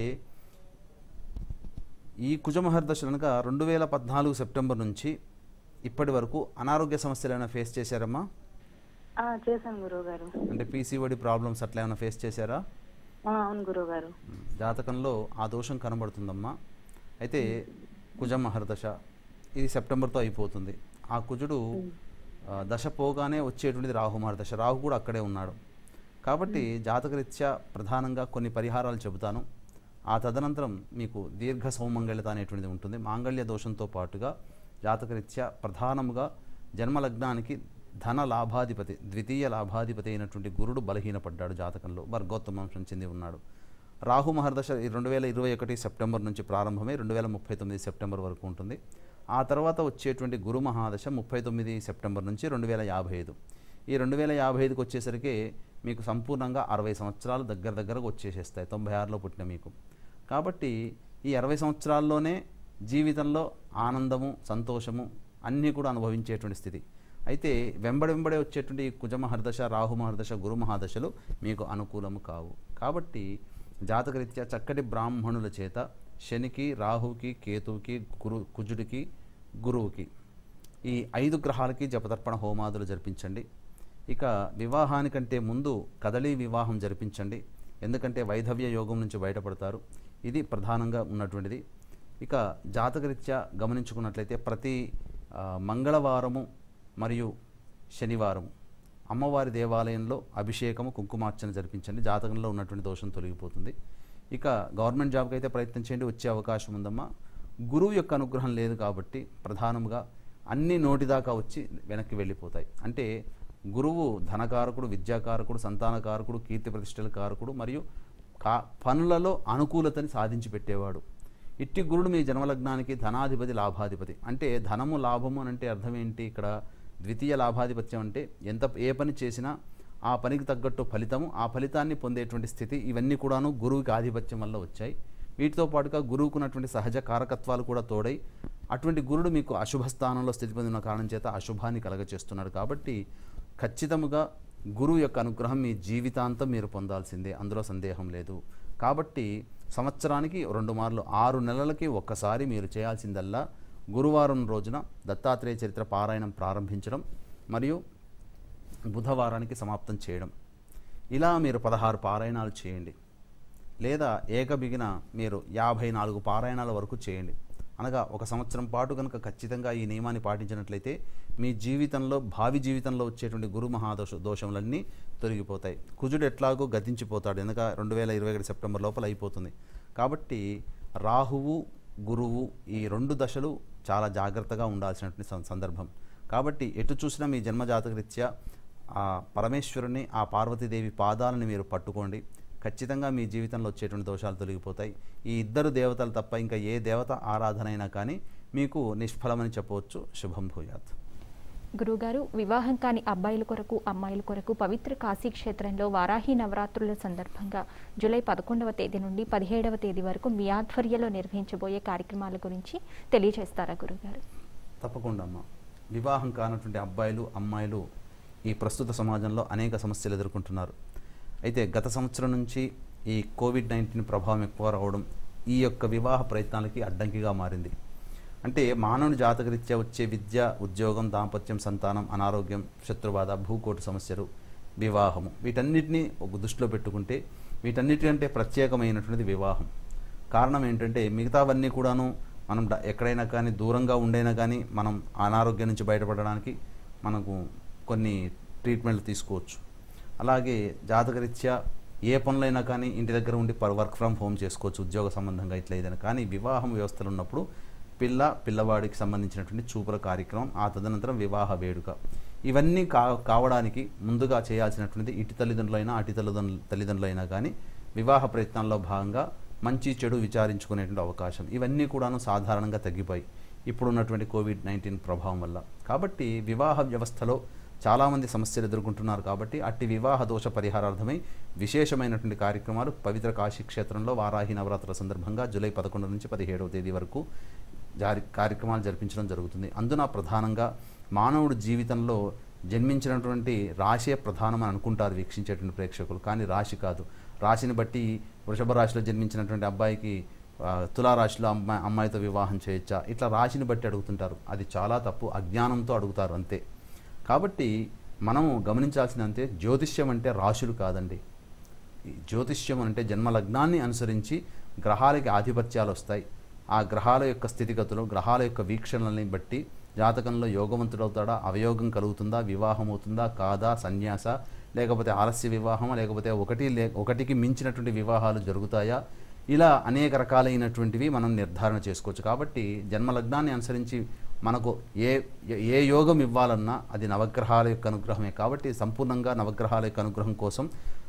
ఈ కుజ మహర్దశ కనుక రెండు వేల పద్నాలుగు సెప్టెంబర్ నుంచి ఇప్పటి వరకు అనారోగ్య సమస్యలు ఏమైనా ఫేస్ చేశారమ్మా? చేశాను గురువు గారు. అంటే పీసీఓడి ప్రాబ్లమ్స్ అట్లా ఏమైనా ఫేస్ చేశారా? అవును గురువు గారు. జాతకంలో ఆ దోషం కనబడుతుందమ్మా. అయితే కుజ మహర్దశ ఇది సెప్టెంబర్తో అయిపోతుంది. ఆ కుజుడు దశ పోగానే వచ్చేటువంటిది రాహు మహర్దశ. రాహు కూడా అక్కడే ఉన్నాడు కాబట్టి జాతకరీత్యా ప్రధానంగా కొన్ని పరిహారాలు చెబుతాను. ఆ తదనంతరం మీకు దీర్ఘ సౌమంగళ్యత అనేటువంటిది ఉంటుంది. మాంగళ్య దోషంతో పాటుగా జాతకరీత్యా ప్రధానముగా జన్మలగ్నానికి ధన లాభాధిపతి, ద్వితీయ లాభాధిపతి అయినటువంటి గురుడు బలహీనపడ్డాడు జాతకంలో, వర్గోత్తమాంశం చెంది ఉన్నాడు. రాహు మహర్దశ రెండు వేల ఇరవై ఒకటి సెప్టెంబర్ నుంచి ప్రారంభమై రెండు వేల ముప్పై తొమ్మిది సెప్టెంబర్ వరకు ఉంటుంది. ఆ తర్వాత వచ్చేటువంటి గురు మహాదశ ముప్పై తొమ్మిది సెప్టెంబర్ నుంచి రెండు వేల యాభై ఐదు. ఈ రెండు వేల యాభై ఐదుకి వచ్చేసరికి మీకు సంపూర్ణంగా అరవై సంవత్సరాలు దగ్గర దగ్గరకు వచ్చేసేస్తాయి, తొంభై ఆరులో పుట్టిన మీకు. కాబట్టి ఈ అరవై సంవత్సరాల్లోనే జీవితంలో ఆనందము, సంతోషము అన్నీ కూడా అనుభవించేటువంటి స్థితి. అయితే వెంబడి వెంబడే వచ్చేటువంటి ఈ కుజ మహర్దశ, రాహు మహర్దశ, గురు మహాదశలు మీకు అనుకూలము కావు. కాబట్టి జాతకరీత్యా చక్కటి బ్రాహ్మణుల చేత శనికి, రాహుకి, కేతువుకి, గురు కుజుడికి, గురువుకి ఈ ఐదు గ్రహాలకి జపతర్పణ హోమాదులు జరిపించండి. ఇక వివాహానికంటే ముందు కదలీ వివాహం జరిపించండి, ఎందుకంటే వైధవ్య యోగం నుంచి బయటపడతారు. ఇది ప్రధానంగా ఉన్నటువంటిది. ఇక జాతకరీత్యా గమనించుకున్నట్లయితే ప్రతి మంగళవారము మరియు శనివారము అమ్మవారి దేవాలయంలో అభిషేకము, కుంకుమార్చన జరిపించండి. జాతకంలో ఉన్నటువంటి దోషం తొలగిపోతుంది. ఇక గవర్నమెంట్ జాబ్కి అయితే ప్రయత్నం చేయండి, వచ్చే అవకాశం ఉందమ్మా. గురువు యొక్క అనుగ్రహం లేదు కాబట్టి ప్రధానంగా అన్ని నోటిదాకా వచ్చి వెనక్కి వెళ్ళిపోతాయి. అంటే గురువు ధనకారకుడు, విద్యాకారకుడు, సంతానకారకుడు, కీర్తి ప్రతిష్టల కారకుడు మరియు కా పనులలో అనుకూలతని సాధించి పెట్టేవాడు. ఇట్టి గురుడు మీ జన్మలగ్నానికి ధనాధిపతి, లాభాధిపతి. అంటే ధనము, లాభము అని అంటే అర్థం ఏంటి? ఇక్కడ ద్వితీయ లాభాధిపత్యం అంటే ఎంత ఏ పని చేసినా ఆ పనికి తగ్గట్టు ఫలితము, ఆ ఫలితాన్ని పొందేటువంటి స్థితి, ఇవన్నీ కూడాను గురువుకి ఆధిపత్యం వల్ల వచ్చాయి. వీటితో పాటుగా గురువుకు ఉన్నటువంటి సహజ కారకత్వాలు కూడా తోడై అటువంటి గురుడు మీకు అశుభ స్థానంలో స్థితి పొందిన కారణం చేత అశుభాన్ని కలగచేస్తున్నాడు. కాబట్టి ఖచ్చితముగా గురువు యొక్క అనుగ్రహం మీ జీవితాంతం మీరు పొందాల్సిందే, అందులో సందేహం లేదు. కాబట్టి సంవత్సరానికి రెండు మార్లు ఆరు నెలలకి ఒక్కసారి మీరు చేయాల్సిందల్లా గురువారం రోజున దత్తాత్రేయ చరిత్ర పారాయణం ప్రారంభించడం మరియు బుధవారానికి సమాప్తం చేయడం. ఇలా మీరు పదహారు పారాయణాలు చేయండి, లేదా ఏకబిగిన మీరు యాభై నాలుగు పారాయణాల వరకు చేయండి. అనగా ఒక సంవత్సరం పాటు కనుక ఖచ్చితంగా ఈ నియమాన్ని పాటించినట్లయితే మీ జీవితంలో భావి జీవితంలో వచ్చేటువంటి గురు మహాదోష దోషములన్నీ తొలగిపోతాయి. కుజుడు ఎట్లాగో గతించిపోతాడు, ఎందుక రెండు వేల ఇరవై ఒకటి సెప్టెంబర్ లోపల అయిపోతుంది. కాబట్టి రాహువు గురువు ఈ రెండు దశలు చాలా జాగ్రత్తగా ఉండాల్సినటువంటి సందర్భం. కాబట్టి ఎటు చూసినా మీ జన్మజాతకరీత్యా ఆ పరమేశ్వరుని, ఆ పార్వతీదేవి పాదాలను మీరు పట్టుకోండి. ఖచ్చితంగా మీ జీవితంలో వచ్చేటువంటి దోషాలు తొలగిపోతాయి. ఈ ఇద్దరు దేవతలు తప్ప ఇంకా ఏ దేవత ఆరాధన అయినా కానీ మీకు నిష్ఫలమని చెప్పవచ్చు. శుభం భూయాత్. గురుగారు, వివాహం కాని అబ్బాయిల కొరకు అమ్మాయిల కొరకు పవిత్ర కాశీ క్షేత్రంలో వారాహి నవరాత్రుల సందర్భంగా జూలై పదకొండవ తేదీ నుండి పదిహేడవ తేదీ వరకు మీ ఆధ్వర్యంలో నిర్వహించబోయే కార్యక్రమాల గురించి తెలియజేస్తారా గురుగారు? తప్పకుండా అమ్మ. వివాహం కానటువంటి అబ్బాయిలు అమ్మాయిలు ఈ ప్రస్తుత సమాజంలో అనేక సమస్యలు ఎదుర్కొంటున్నారు. అయితే గత సంవత్సరం నుంచి ఈ కోవిడ్ నైన్టీన్ ప్రభావం ఎక్కువ రావడం ఈ యొక్క వివాహ ప్రయత్నాలకి అడ్డంకిగా మారింది. అంటే మానవుని జాతకరీత్యా వచ్చే విద్య, ఉద్యోగం, దాంపత్యం, సంతానం, అనారోగ్యం, శత్రుబాధ, భూకోటు సమస్యలు, వివాహము, వీటన్నిటినీ ఒక దృష్టిలో పెట్టుకుంటే వీటన్నిటికంటే ప్రత్యేకమైనటువంటిది వివాహం. కారణం ఏంటంటే మిగతావన్నీ కూడాను మనం ఎక్కడైనా కానీ దూరంగా ఉండైనా కానీ మనం అనారోగ్యం నుంచి బయటపడడానికి మనకు కొన్ని ట్రీట్మెంట్లు తీసుకోవచ్చు. అలాగే జాతకరీత్యా ఏ పనులైనా కానీ ఇంటి దగ్గర ఉండి వర్క్ ఫ్రమ్ హోమ్ చేసుకోవచ్చు, ఉద్యోగ సంబంధంగా ఇట్లా ఏదైనా. కానీ వివాహం వ్యవస్థలు ఉన్నప్పుడు పిల్ల పిల్లవాడికి సంబంధించినటువంటి చూపుల కార్యక్రమం, ఆ తదనంతరం వివాహ వేడుక, ఇవన్నీ కా కావడానికి ముందుగా చేయాల్సినటువంటిది ఇటు తల్లిదండ్రులైనా అటు తల్లిదండ్రులు తల్లిదండ్రులైనా కానీ వివాహ ప్రయత్నాల్లో భాగంగా మంచి చెడు విచారించుకునేటువంటి అవకాశం, ఇవన్నీ కూడాను సాధారణంగా తగ్గిపోయి ఇప్పుడున్నటువంటి కోవిడ్ నైన్టీన్ ప్రభావం వల్ల. కాబట్టి వివాహ వ్యవస్థలో చాలామంది సమస్యలు ఎదుర్కొంటున్నారు. కాబట్టి అట్టి వివాహ దోష పరిహారార్థమై విశేషమైనటువంటి కార్యక్రమాలు పవిత్ర కాశీ క్షేత్రంలో వారాహి నవరాత్రుల సందర్భంగా జూలై పదకొండు నుంచి పదిహేడవ తేదీ వరకు జారి కార్యక్రమాలు జరిపించడం జరుగుతుంది. అందున ప్రధానంగా మానవుడి జీవితంలో జన్మించినటువంటి రాశే ప్రధానం అని అనుకుంటారు వీక్షించేటువంటి ప్రేక్షకులు. కానీ రాశి కాదు. రాశిని బట్టి వృషభ రాశిలో జన్మించినటువంటి అబ్బాయికి తులారాశిలో అమ్మాయి అమ్మాయితో వివాహం చేయొచ్చా, ఇట్లా రాశిని బట్టి అడుగుతుంటారు. అది చాలా తప్పు, అజ్ఞానంతో అడుగుతారు అంతే. కాబట్టి మనము గమనించాల్సిందంటే జ్యోతిష్యం అంటే రాశులు కాదండి. జ్యోతిష్యం అంటే జన్మలగ్నాన్ని అనుసరించి గ్రహాలకి ఆధిపత్యాలు వస్తాయి. ఆ గ్రహాల యొక్క స్థితిగతులు, గ్రహాల యొక్క వీక్షణలని బట్టి జాతకంలో యోగవంతుడవుతాడా, అవయోగం కలుగుతుందా, వివాహం అవుతుందా కాదా, సన్యాస లేకపోతే ఆలస్య వివాహం, లేకపోతే ఒకటి లే ఒకటికి మించినటువంటి వివాహాలు జరుగుతాయా, ఇలా అనేక రకాలైనటువంటివి మనం నిర్ధారణ చేసుకోవచ్చు. కాబట్టి జన్మలగ్నాన్ని అనుసరించి మనకు ఏ ఏ యోగం ఇవ్వాలన్నా అది నవగ్రహాల యొక్క అనుగ్రహమే. కాబట్టి సంపూర్ణంగా నవగ్రహాల యొక్క అనుగ్రహం కోసం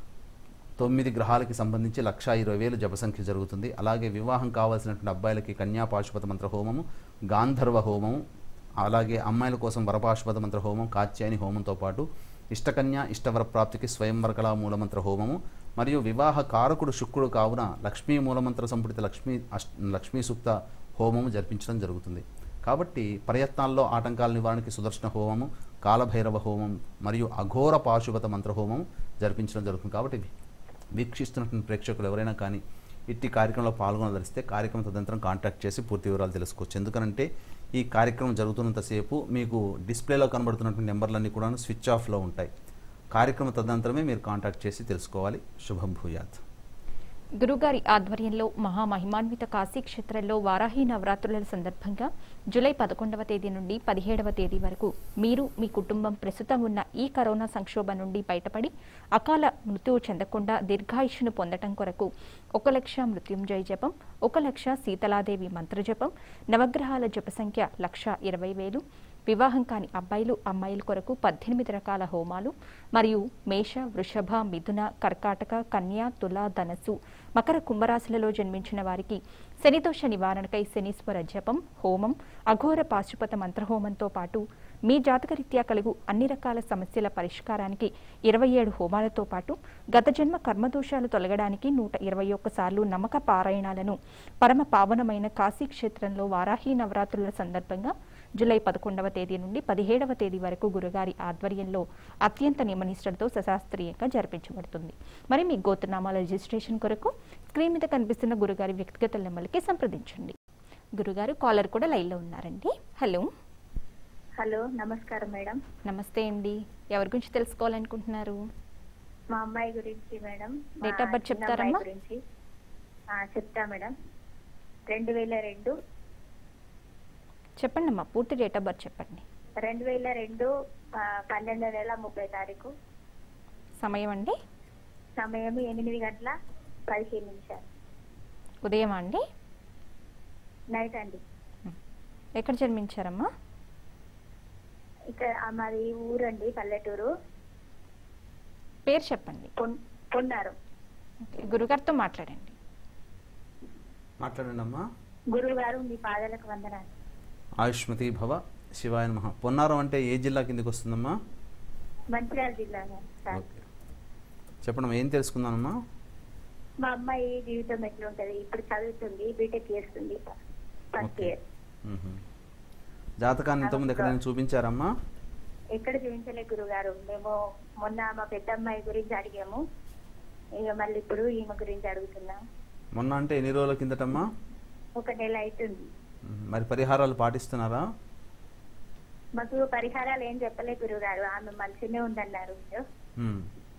తొమ్మిది గ్రహాలకి సంబంధించి లక్ష ఇరవై వేలు జపసంఖ్య జరుగుతుంది. అలాగే వివాహం కావాల్సినటువంటి అబ్బాయిలకి కన్యా పాశుపత మంత్ర హోమము, గాంధర్వ హోమము, అలాగే అమ్మాయిల కోసం వరపాశుపత మంత్ర హోమం, కాత్యాయని హోమంతో పాటు ఇష్టకన్య ఇష్టవర ప్రాప్తికి స్వయంవరకళా మూలమంత్ర హోమము మరియు వివాహ కారకుడు శుక్రుడు కావున లక్ష్మీ మూలమంత్ర సంపుటిత లక్ష్మీ లక్ష్మీ సూక్త హోమము జరిపించడం జరుగుతుంది. కాబట్టి ప్రయత్నాల్లో ఆటంకాల నివారణకి సుదర్శన హోమము, కాలభైరవ హోమం మరియు అఘోర పాశుపత మంత్ర హోమం జరిపించడం జరుగుతుంది. కాబట్టి వీక్షిస్తున్నటువంటి ప్రేక్షకులు ఎవరైనా కానీ ఇట్టి కార్యక్రమంలో పాల్గొనదలిస్తే కార్యక్రమం తదనంతరం కాంటాక్ట్ చేసి పూర్తి వివరాలు తెలుసుకోవచ్చు. ఎందుకంటే ఈ కార్యక్రమం జరుగుతున్నంతసేపు మీకు డిస్ప్లేలో కనబడుతున్నటువంటి నెంబర్లన్నీ కూడా స్విచ్ ఆఫ్లో ఉంటాయి. కార్యక్రమం తదనంతరమే మీరు కాంటాక్ట్ చేసి తెలుసుకోవాలి. శుభం భూయాత్. గురుగారి ఆధ్వర్యంలో మహామహిమాన్విత కాశీ క్షేత్రంలో వారాహి నవరాత్రుల సందర్భంగా జూలై పదకొండవ తేదీ నుండి పదిహేడవ తేదీ వరకు మీరు మీ కుటుంబం ప్రస్తుతం ఉన్న ఈ కరోనా సంక్షోభం నుండి బయటపడి అకాల మృత్యువు చెందకుండా దీర్ఘాయుష్ను పొందటం కొరకు ఒక లక్ష మృత్యుంజయ జపం, ఒక లక్ష శీతలాదేవి మంత్రజపం, నవగ్రహాల జప సంఖ్య లక్ష ఇరవై వేలు, వివాహం కాని అబ్బాయిలు అమ్మాయిల కొరకు పద్దెనిమిది రకాల హోమాలు మరియు మేష, వృషభ, మిథున, కర్కాటక, కన్యా, తుల, ధనస్సు, మకర, కుంభరాశులలో జన్మించిన వారికి శనిదోష నివారణకై శనీశ్వర జపం, హోమం, అఘోర పాశుపత మంత్రహోమంతో పాటు మీ జాతకరీత్యా కలుగు అన్ని రకాల సమస్యల పరిష్కారానికి ఇరవై ఏడు హోమాలతో పాటు గత జన్మ కర్మదోషాలు తొలగడానికి నూట ఇరవై ఒక్కసార్లు నమ్మక పారాయణాలను పరమ పావనమైన కాశీ క్షేత్రంలో వారాహి నవరాత్రుల సందర్భంగా జూలై పదకొండవ తేదీ నుండి పదిహేడవ తేదీ వరకు గురుగారి ఆధ్వర్యంలో అత్యంత నియమనిష్టలతో సశాస్త్రీయంగా జరిపించబడుతుంది. మరి మీ గోత్రనామాల రిజిస్ట్రేషన్ కొరకు స్క్రీన్ మీద కనిపిస్తున్న గురుగారి వ్యక్తిగత నెంబర్కి సంప్రదించండి. గురుగారు కాలర్ కూడా లైన్లో ఉన్నారండి. హలో హలో, నమస్కారం మేడం. నమస్తే అండి. ఎవరి గురించి తెలుసుకోవాలనుకుంటున్నారు? మా అమ్మాయి గురించి మేడం. మా డేట్ ఆఫ్ బర్త్ చిన్న చెప్తారమ్మా? అమ్మాయి గురించి ఆ, చెప్తా మేడం. రెండు వేల రెండు చెప్పండి అమ్మా, పూర్తి డేట్ ఆఫ్ బర్త్ చెప్పండి. రెండు వేల రెండు ఆ, పన్నెండు నెల ముప్పై తారీఖు. సమయం అండి? సమయం ఎనిమిది గంటల పదిహేను నిమిషాలు ఉదయం అండి? నైట్ అండి. ఎక్కడ జన్మించారమ్మా? ఇక్కడ ఆ, మాది ఊరండి, పల్లెటూరు. పేరు చెప్పండి. పొన్- పొన్నారు. ఓకే, గురుగారితో మాట్లాడండి. మాట్లాడండి అమ్మా. గురువు గారు, మీ పాదాలకు వందనాలు. ఆయుష్మతి భవ. శివాయ నమః. పొన్నారం అంటే ఏ జిల్లా కిందకి వస్తుందమ్మా? మంచిర్యాల జిల్లా సార్. ఓకే, చెప్పండి ఏం తెలుసుకుందానమ్మా? మా అమ్మాయి జీవితం ఎట్లుంటది? ఇప్పుడు చదువుతుంది, బీటెక్ చేస్తుంది, ఫస్ట్ ఓకే. ఇయర్. మ్మ్. జాతకాన్ని ఇంతకుముందు ఎక్కడైనా చూపించారమ్మా? ఎక్కడ చూపించలే గురుగారు. మేము మొన్న మా పెద్ద అమ్మాయి గురించి అడిగాము, ఇక మళ్ళీ ఇప్పుడు ఈమె గురించి అడుగుతున్నాం. మొన్న అంటే ఎన్ని రోజుల కిందటమ్మా? ఒక నెల అవుతుంది. మ్మ్. మరి పరిహారాలు పాటిస్తున్నారా? మాకు పరిహారాలు ఏం చెప్పలే గురుగారు. ఆమె మంచిగానే ఉందన్నారు. మ్మ్.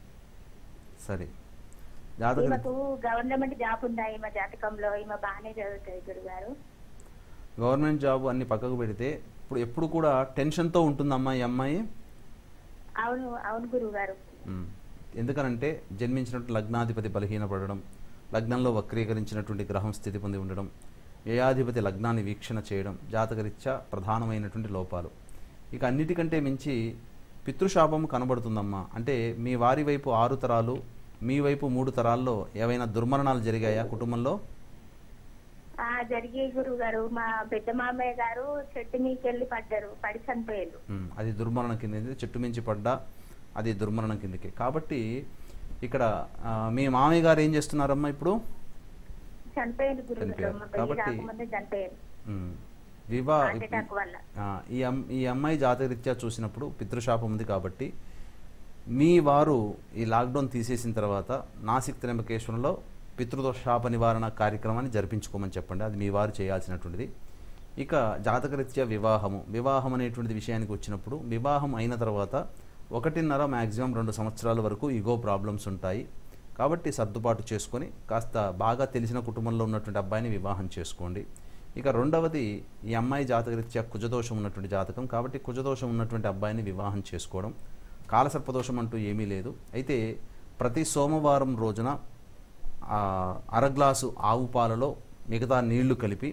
సరే, జాతక ఈమెకు గవర్నమెంట్ జాబ్ ఉందా ఈమె జాతకంలో? ఈమె బాగానే చదువుతుంది గురుగారు. గవర్నమెంట్ జాబ్ అన్ని పక్కకు పెడితే ఇప్పుడు ఎప్పుడు కూడా టెన్షన్తో ఉంటుందమ్మా ఈ అమ్మాయి. అవును అవును గురుగారు. మ్మ్. ఎందుకనంటే జన్మించినట్టు లగ్నాధిపతి బలహీనపడడం, లగ్నంలో వక్రీకరించినటువంటి గ్రహం స్థితి పొంది ఉండడం, వ్యయాధిపతి లగ్నాన్ని వీక్షణ చేయడం జాతకరీత్యా ప్రధానమైనటువంటి లోపాలు. ఇక అన్నిటికంటే మించి పితృశాపం కనబడుతుందమ్మా. అంటే మీ వారి వైపు ఆరు తరాలు, మీ వైపు మూడు తరాల్లో ఏవైనా దుర్మరణాలు జరిగాయా కుటుంబంలో? ఆ జరిగే గురువు గారు. మా పెద్ద మామయ్య గారు చెట్టు మీదకి వెళ్ళి పడ్డారు, పడి చనిపోయారు. మ్మ్. అది దుర్మరణం కింద, చెట్టు మించి పడ్డా అది దుర్మరణం కిందకి. కాబట్టి ఇక్కడ ఆ, మీ మామయ్య గారు ఏం చేస్తున్నారమ్మా ఇప్పుడు? చనిపోయారు గురువు గారు. చనిపోయారు. మా పెళ్లి కాబట్టి కాకముందే చనిపోయారు మ్మ్. వివా హార్ట్ అటాక్ వల్ల. ఆ, ఈ అమ్ ఈ అమ్మాయి జాతకరీత్యా చూసినప్పుడు పితృశాపం ఉంది. కాబట్టి మీ వారు ఈ లాక్డౌన్ తీసేసిన తర్వాత నాసిక్ త్ర్యంబకేశ్వరంలో పితృదోషాప నివారణ కార్యక్రమాన్ని జరిపించుకోమని చెప్పండి. అది మీ వారు చేయాల్సినటువంటిది. ఇక జాతకరీత్యా వివాహము వివాహం అనేటువంటి విషయానికి వచ్చినప్పుడు, వివాహం అయిన తర్వాత ఒకటిన్నర మ్యాక్సిమం రెండు సంవత్సరాల వరకు ఈగో ప్రాబ్లమ్స్ ఉంటాయి. కాబట్టి సర్దుబాటు చేసుకొని కాస్త బాగా తెలిసిన కుటుంబంలో ఉన్నటువంటి అబ్బాయిని వివాహం చేసుకోండి. ఇక రెండవది, ఈ అమ్మాయి జాతకరీత్యా కుజదోషం ఉన్నటువంటి జాతకం. కాబట్టి కుజదోషం ఉన్నటువంటి అబ్బాయిని వివాహం చేసుకోవడం. కాలసర్పదోషం అంటూ ఏమీ లేదు. అయితే ప్రతి సోమవారం రోజున అర గ్లాసు ఆవు పాలలో మిగతా నీళ్లు కలిపి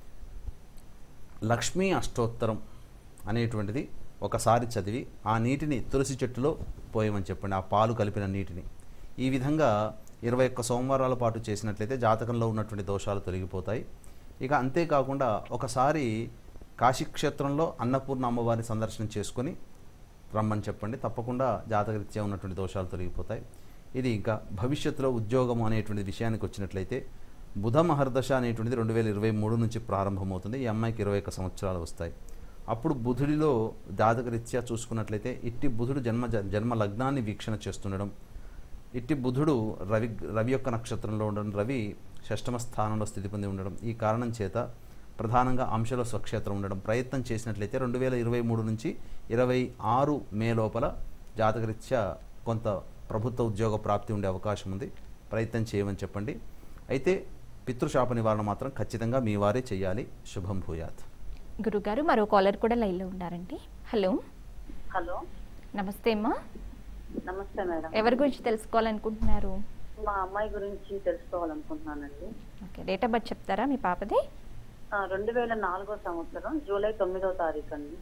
లక్ష్మీ అష్టోత్తరం అనేటువంటిది ఒకసారి చదివి ఆ నీటిని తులసి చెట్టులో పోయమని చెప్పండి, ఆ పాలు కలిపిన నీటిని. ఈ విధంగా ఇరవై ఒక్క సోమవారాల పాటు చేసినట్లయితే జాతకంలో ఉన్నటువంటి దోషాలు తొలగిపోతాయి. ఇక అంతేకాకుండా ఒకసారి కాశీక్షేత్రంలో అన్నపూర్ణ అమ్మవారిని సందర్శనం చేసుకొని రమ్మని చెప్పండి. తప్పకుండా జాతకరీత్యా ఉన్నటువంటి దోషాలు తొలగిపోతాయి. ఇది ఇంకా భవిష్యత్తులో ఉద్యోగం అనేటువంటి విషయానికి వచ్చినట్లయితే బుధ మహర్దశ అనేటువంటిది రెండు వేల ఇరవై మూడు నుంచి ప్రారంభమవుతుంది. ఈ అమ్మాయికి ఇరవై ఒక్క సంవత్సరాలు వస్తాయి. అప్పుడు బుధుడిలో జాతకరీత్యా చూసుకున్నట్లయితే ఇట్టి బుధుడు జన్మ జన్మ లగ్నాన్ని వీక్షణ చేస్తుండడం, ఇట్టి బుధుడు రవి రవి యొక్క నక్షత్రంలో ఉండడం, రవి షష్టమ స్థానంలో స్థితి పొంది ఉండడం, ఈ కారణం చేత ప్రధానంగా అంశలో స్వక్షేత్రం ఉండడం, ప్రయత్నం చేసినట్లయితే రెండు వేల ఇరవై మూడు నుంచి ఇరవై ఆరు మే లోపల జాతకరీత్యా కొంత ప్రభుత్వ ఉద్యోగ ప్రాప్తి ఉండే అవకాశం ఉంది. ప్రయత్నం చేయమని చెప్పండి. అయితే పితృశాప నివారణ మాత్రం ఖచ్చితంగా మీ వారే చేయాలి. శుభం భూయాత్. గురుగారు, మరో కాలర్ కూడా లైన్లో ఉన్నారండి. హలో హలో, నమస్తే అమ్మా. నమస్తే మేడం. ఎవరి గురించి తెలుసుకోవాలనుకుంటున్నారు? మా అమ్మాయి గురించి తెలుసుకోవాలనుకుంటున్నానండి. ఓకే, డేట్ ఆఫ్ బర్త్ చెప్తారా మీ పాపది? రెండు వేల నాలుగో సంవత్సరం జూలై తొమ్మిదో తారీఖు అండి.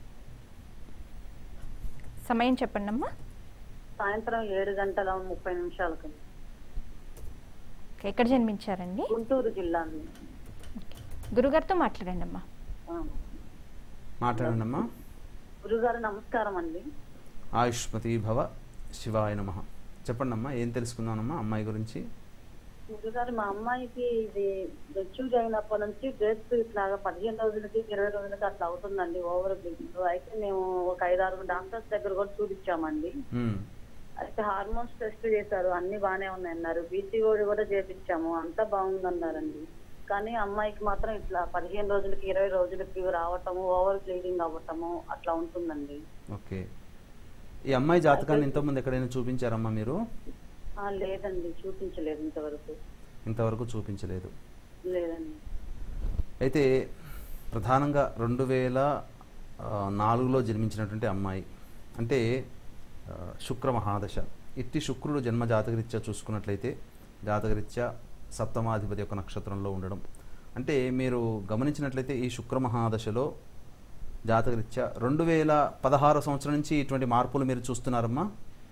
సమయం చెప్పండి అమ్మా. సాయంత్రం ఏడు గంటల ముప్పై నిమిషాలకు. ఓకే, ఎక్కడ జన్మించారండి? గుంటూరు జిల్లా అండి. గురుగారితో మాట్లాడండి అమ్మా. ఆ. మాట్లాడండి అమ్మా. గురుగారు నమస్కారం అండి. ఆయుష్మతి భవ, శివాయ నమః. చెప్పండి అమ్మా, ఏం తెలుసుకుందామమ్మా అమ్మాయి గురించి? గురుగారు మా అమ్మాయికి ఇది మెచ్యూర్ అయినప్పటి నుంచి డేట్స్ ఇట్లాగా పదిహేను రోజులకి ఇరవై రోజులకి అట్లా అవుతుందండి ఓవర్ బ్లీడింగ్. అయితే మేము ఒక ఐదు ఆరు డాక్టర్స్ దగ్గర కూడా చూపించామండి. అయితే హార్మోన్స్ టెస్ట్ చేశారు, అన్ని బాగానే ఉన్నాయన్నారు. బీసీఓడి కూడా చేపించాము, అంతా బాగుందన్నారండి. కానీ అమ్మాయికి మాత్రం ఇట్లా పదిహేను రోజులకి ఇరవై రోజులకి రావటము, ఓవర్ బ్లీడింగ్ అవ్వటము అట్లా ఉంటుందండి. ఓకే. ఈ అమ్మాయి జాతకాన్ని ఇంతకుముందు ఎక్కడైనా చూపించారమ్మా మీరు? లేదండి, చూపించలేదు ఇంతవరకు. ఇంతవరకు చూపించలేదు. లేదండి. అయితే ప్రధానంగా రెండు వేల నాలుగులో జన్మించినటువంటి అమ్మాయి అంటే శుక్ర మహాదశ. ఇట్టి శుక్రుడు జన్మ జాతకరీత్యా చూసుకున్నట్లయితే జాతకరీత్యా సప్తమాధిపతి యొక్క నక్షత్రంలో ఉండడం అంటే మీరు గమనించినట్లయితే ఈ శుక్ర మహాదశలో జాతకరీత్యా రెండు వేల పదహారు సంవత్సరం నుంచి ఇటువంటి మార్పులు మీరు చూస్తున్నారమ్మా?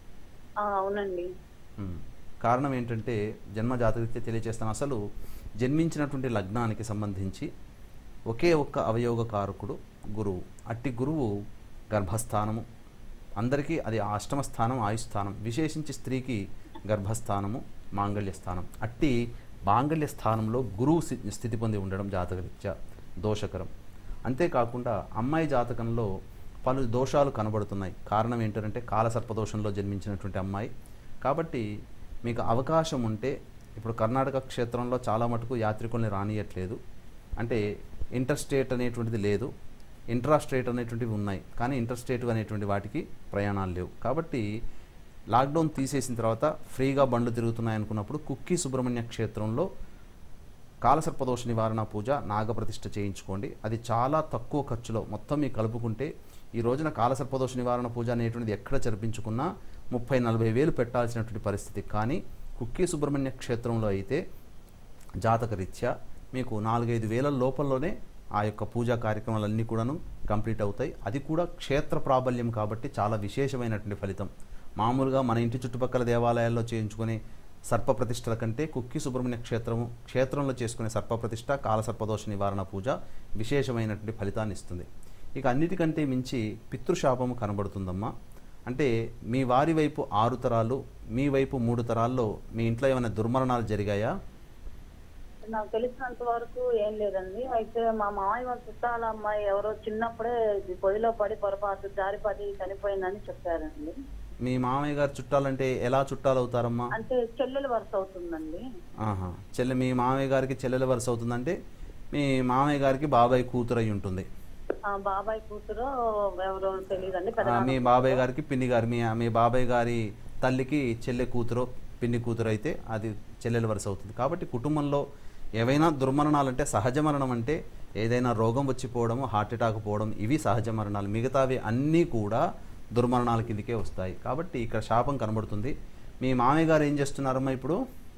అవునండి. కారణం ఏంటంటే జన్మ జాతకరీత్యా తెలియజేస్తాను. అసలు జన్మించినటువంటి లగ్నానికి సంబంధించి ఒకే ఒక్క అవయోగ కారకుడు గురువు. అట్టి గురువు గర్భస్థానము, అందరికీ అది అష్టమ స్థానం, ఆయుస్థానం. విశేషించి స్త్రీకి గర్భస్థానము, మాంగళ్య స్థానం. అట్టి మాంగళ్య స్థానంలో గురువు స్థితి పొంది ఉండడం జాతకరీత్యా దోషకరం. అంతేకాకుండా అమ్మాయి జాతకంలో పలు దోషాలు కనబడుతున్నాయి. కారణం ఏంటంటే కాలసర్పదోషంలో జన్మించినటువంటి అమ్మాయి. కాబట్టి మీకు అవకాశం ఉంటే ఇప్పుడు కర్ణాటక క్షేత్రంలో చాలా మటుకు యాత్రికుల్ని రానియట్లేదు. అంటే ఇంటర్ స్టేట్ అనేటువంటిది లేదు, ఇంట్రా స్టేట్ అనేటువంటివి ఉన్నాయి, కానీ ఇంటర్ స్టేట్ అనేటువంటి వాటికి ప్రయాణాలు లేవు. కాబట్టి లాక్డౌన్ తీసేసిన తర్వాత ఫ్రీగా బండ్లు తిరుగుతున్నాయి అనుకున్నప్పుడు కుక్కి సుబ్రహ్మణ్య క్షేత్రంలో కాలసర్పదోష నివారణ పూజ, నాగప్రతిష్ఠ చేయించుకోండి. అది చాలా తక్కువ ఖర్చులో మొత్తం మీకు కలుపుకుంటే ఈ రోజున కాలసర్పదోష నివారణ పూజ అనేటువంటిది ఎక్కడ జరిపించుకున్నా ముప్పై నలభై వేలు పెట్టాల్సినటువంటి పరిస్థితి. కానీ కుక్కి సుబ్రహ్మణ్య క్షేత్రంలో అయితే జాతకరీత్యా మీకు నాలుగైదు వేల లోపలలోనే ఆ యొక్క పూజా కార్యక్రమాలన్నీ కూడాను కంప్లీట్ అవుతాయి. అది కూడా క్షేత్ర ప్రాబల్యం కాబట్టి చాలా విశేషమైనటువంటి ఫలితం. మామూలుగా మన ఇంటి చుట్టుపక్కల దేవాలయాల్లో చేయించుకునే సర్పప్రతిష్టల కంటే కుక్కి సుబ్రహ్మణ్య క్షేత్రము క్షేత్రంలో చేసుకునే సర్పప్రతిష్ఠ, కాలసర్పదోష నివారణ పూజ విశేషమైనటువంటి ఫలితాన్ని ఇస్తుంది. ఇక అన్నిటికంటే మించి పితృశాపము కనబడుతుందమ్మా. అంటే మీ వారి వైపు ఆరు తరాలు, మీ వైపు మూడు తరాల్లో మీ ఇంట్లో ఏమైనా దుర్మరణాలు జరిగాయా? నాకు తెలిసినంత వరకు ఏం లేదండి. అయితే మా మామయ్య వాళ్ళ చుట్టాల అమ్మాయి ఎవరో చిన్నప్పుడే పొయ్యిలో పడి పొరపాటు జారిపడి చనిపోయిందని చెప్పారండి. మీ మామయ్య గారు చుట్టాలంటే ఎలా చుట్టాలు అవుతారమ్మా? అంటే చెల్లెల వరుస అవుతుందండి. ఆహా, చెల్లె మీ మామయ్య గారికి చెల్లెల వరుస అవుతుందంటే మీ మామయ్య గారికి బాబాయ్ కూతురు అయి ఉంటుంది. బాబాయ్ కూతురు ఎవరో తెలియదండి. మీ బాబాయ్ గారికి పిన్ని గారు, మీ మీ బాబాయ్ గారి తల్లికి చెల్లె కూతురు, పిన్ని కూతురు అయితే అది చెల్లెల వరుస అవుతుంది. కాబట్టి కుటుంబంలో ఏవైనా దుర్మరణాలంటే సహజ మరణం అంటే ఏదైనా రోగం వచ్చిపోవడము, హార్ట్ అటాక్ పోవడం, ఇవి సహజ మరణాలు. మిగతావి అన్నీ కూడా దుర్మరణాల కిందకే వస్తాయి. కాబట్టి ఇక్కడ శాపం కనబడుతుంది. మీ మామయ్య గారు ఏం చేస్తున్నారమ్మా ఇప్పుడు?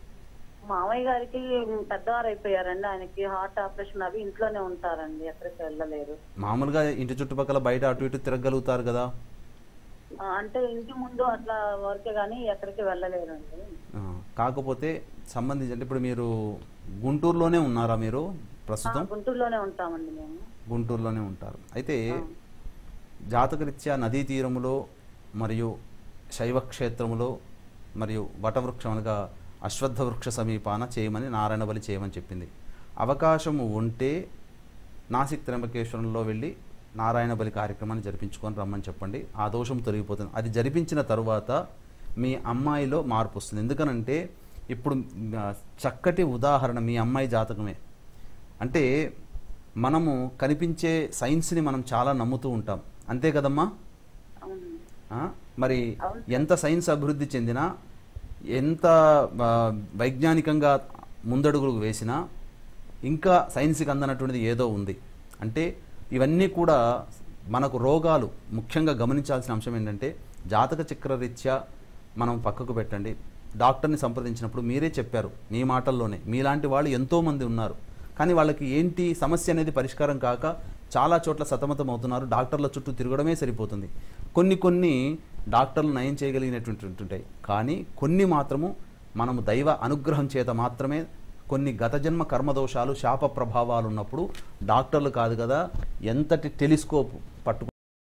మామయ్య గారికి పెద్దవారు అయిపోయారండి. ఆయనకి హార్ట్ ఆపరేషన్ అవి ఇంట్లోనే ఉంటారండి, ఎక్కడికి వెళ్ళలేరు. మామూలుగా ఇంటి చుట్టుపక్కల బయట అటు ఇటు తిరగలుగుతారు కదా? అంటే ఇంటి ముందు అట్లా వరకే కానీ ఎక్కడికి వెళ్ళలేరండి. కాకపోతే సంబంధించి అంటే ఇప్పుడు మీరు గుంటూరులోనే ఉన్నారా మీరు ప్రస్తుతం? గుంటూరులోనే ఉంటామండి మేము. గుంటూరులోనే ఉంటారు. అయితే జాతకరీత్యా నదీ తీరములో మరియు శైవ క్షేత్రములో మరియు వటవృక్షం అనగా అశ్వత్థ వృక్ష సమీపాన చేయమని నారాయణ బలి చేయమని చెప్పింది. అవకాశము ఉంటే నాసిక్ త్ర్యంబకేశ్వరంలో వెళ్ళి నారాయణ బలి కార్యక్రమాన్ని జరిపించుకొని రమ్మని చెప్పండి. ఆ దోషం తొలగిపోతుంది. అది జరిపించిన తరువాత మీ అమ్మాయిలో మార్పు వస్తుంది. ఎందుకనంటే ఇప్పుడు చక్కటి ఉదాహరణ మీ అమ్మాయి జాతకమే. అంటే మనము కనిపించే సైన్స్ని మనం చాలా నమ్ముతూ ఉంటాం, అంతే కదమ్మా? మరి ఎంత సైన్స్ అభివృద్ధి చెందినా, ఎంత వైజ్ఞానికంగా ముందడుగులు వేసినా ఇంకా సైన్స్కి అందనటువంటిది ఏదో ఉంది. అంటే ఇవన్నీ కూడా మనకు రోగాలు. ముఖ్యంగా గమనించాల్సిన అంశం ఏంటంటే జాతక చక్రరీత్యా మనం పక్కకు పెట్టండి. డాక్టర్ని సంప్రదించినప్పుడు మీరే చెప్పారు మీ మాటల్లోనే, మీలాంటి వాళ్ళు ఎంతోమంది ఉన్నారు, కానీ వాళ్ళకి ఏంటి సమస్య అనేది పరిష్కారం కాక చాలా చోట్ల సతమతం అవుతున్నారు. డాక్టర్ల చుట్టూ తిరగడమే సరిపోతుంది. కొన్ని కొన్ని డాక్టర్లు నయం చేయగలిగినటువంటి ఉంటాయి, కానీ కొన్ని మాత్రము మనము దైవ అనుగ్రహం చేత మాత్రమే. కొన్ని గత జన్మ కర్మదోషాలు, శాప ప్రభావాలు ఉన్నప్పుడు డాక్టర్లు కాదు కదా, ఎంతటి టెలిస్కోప్ పట్టుకు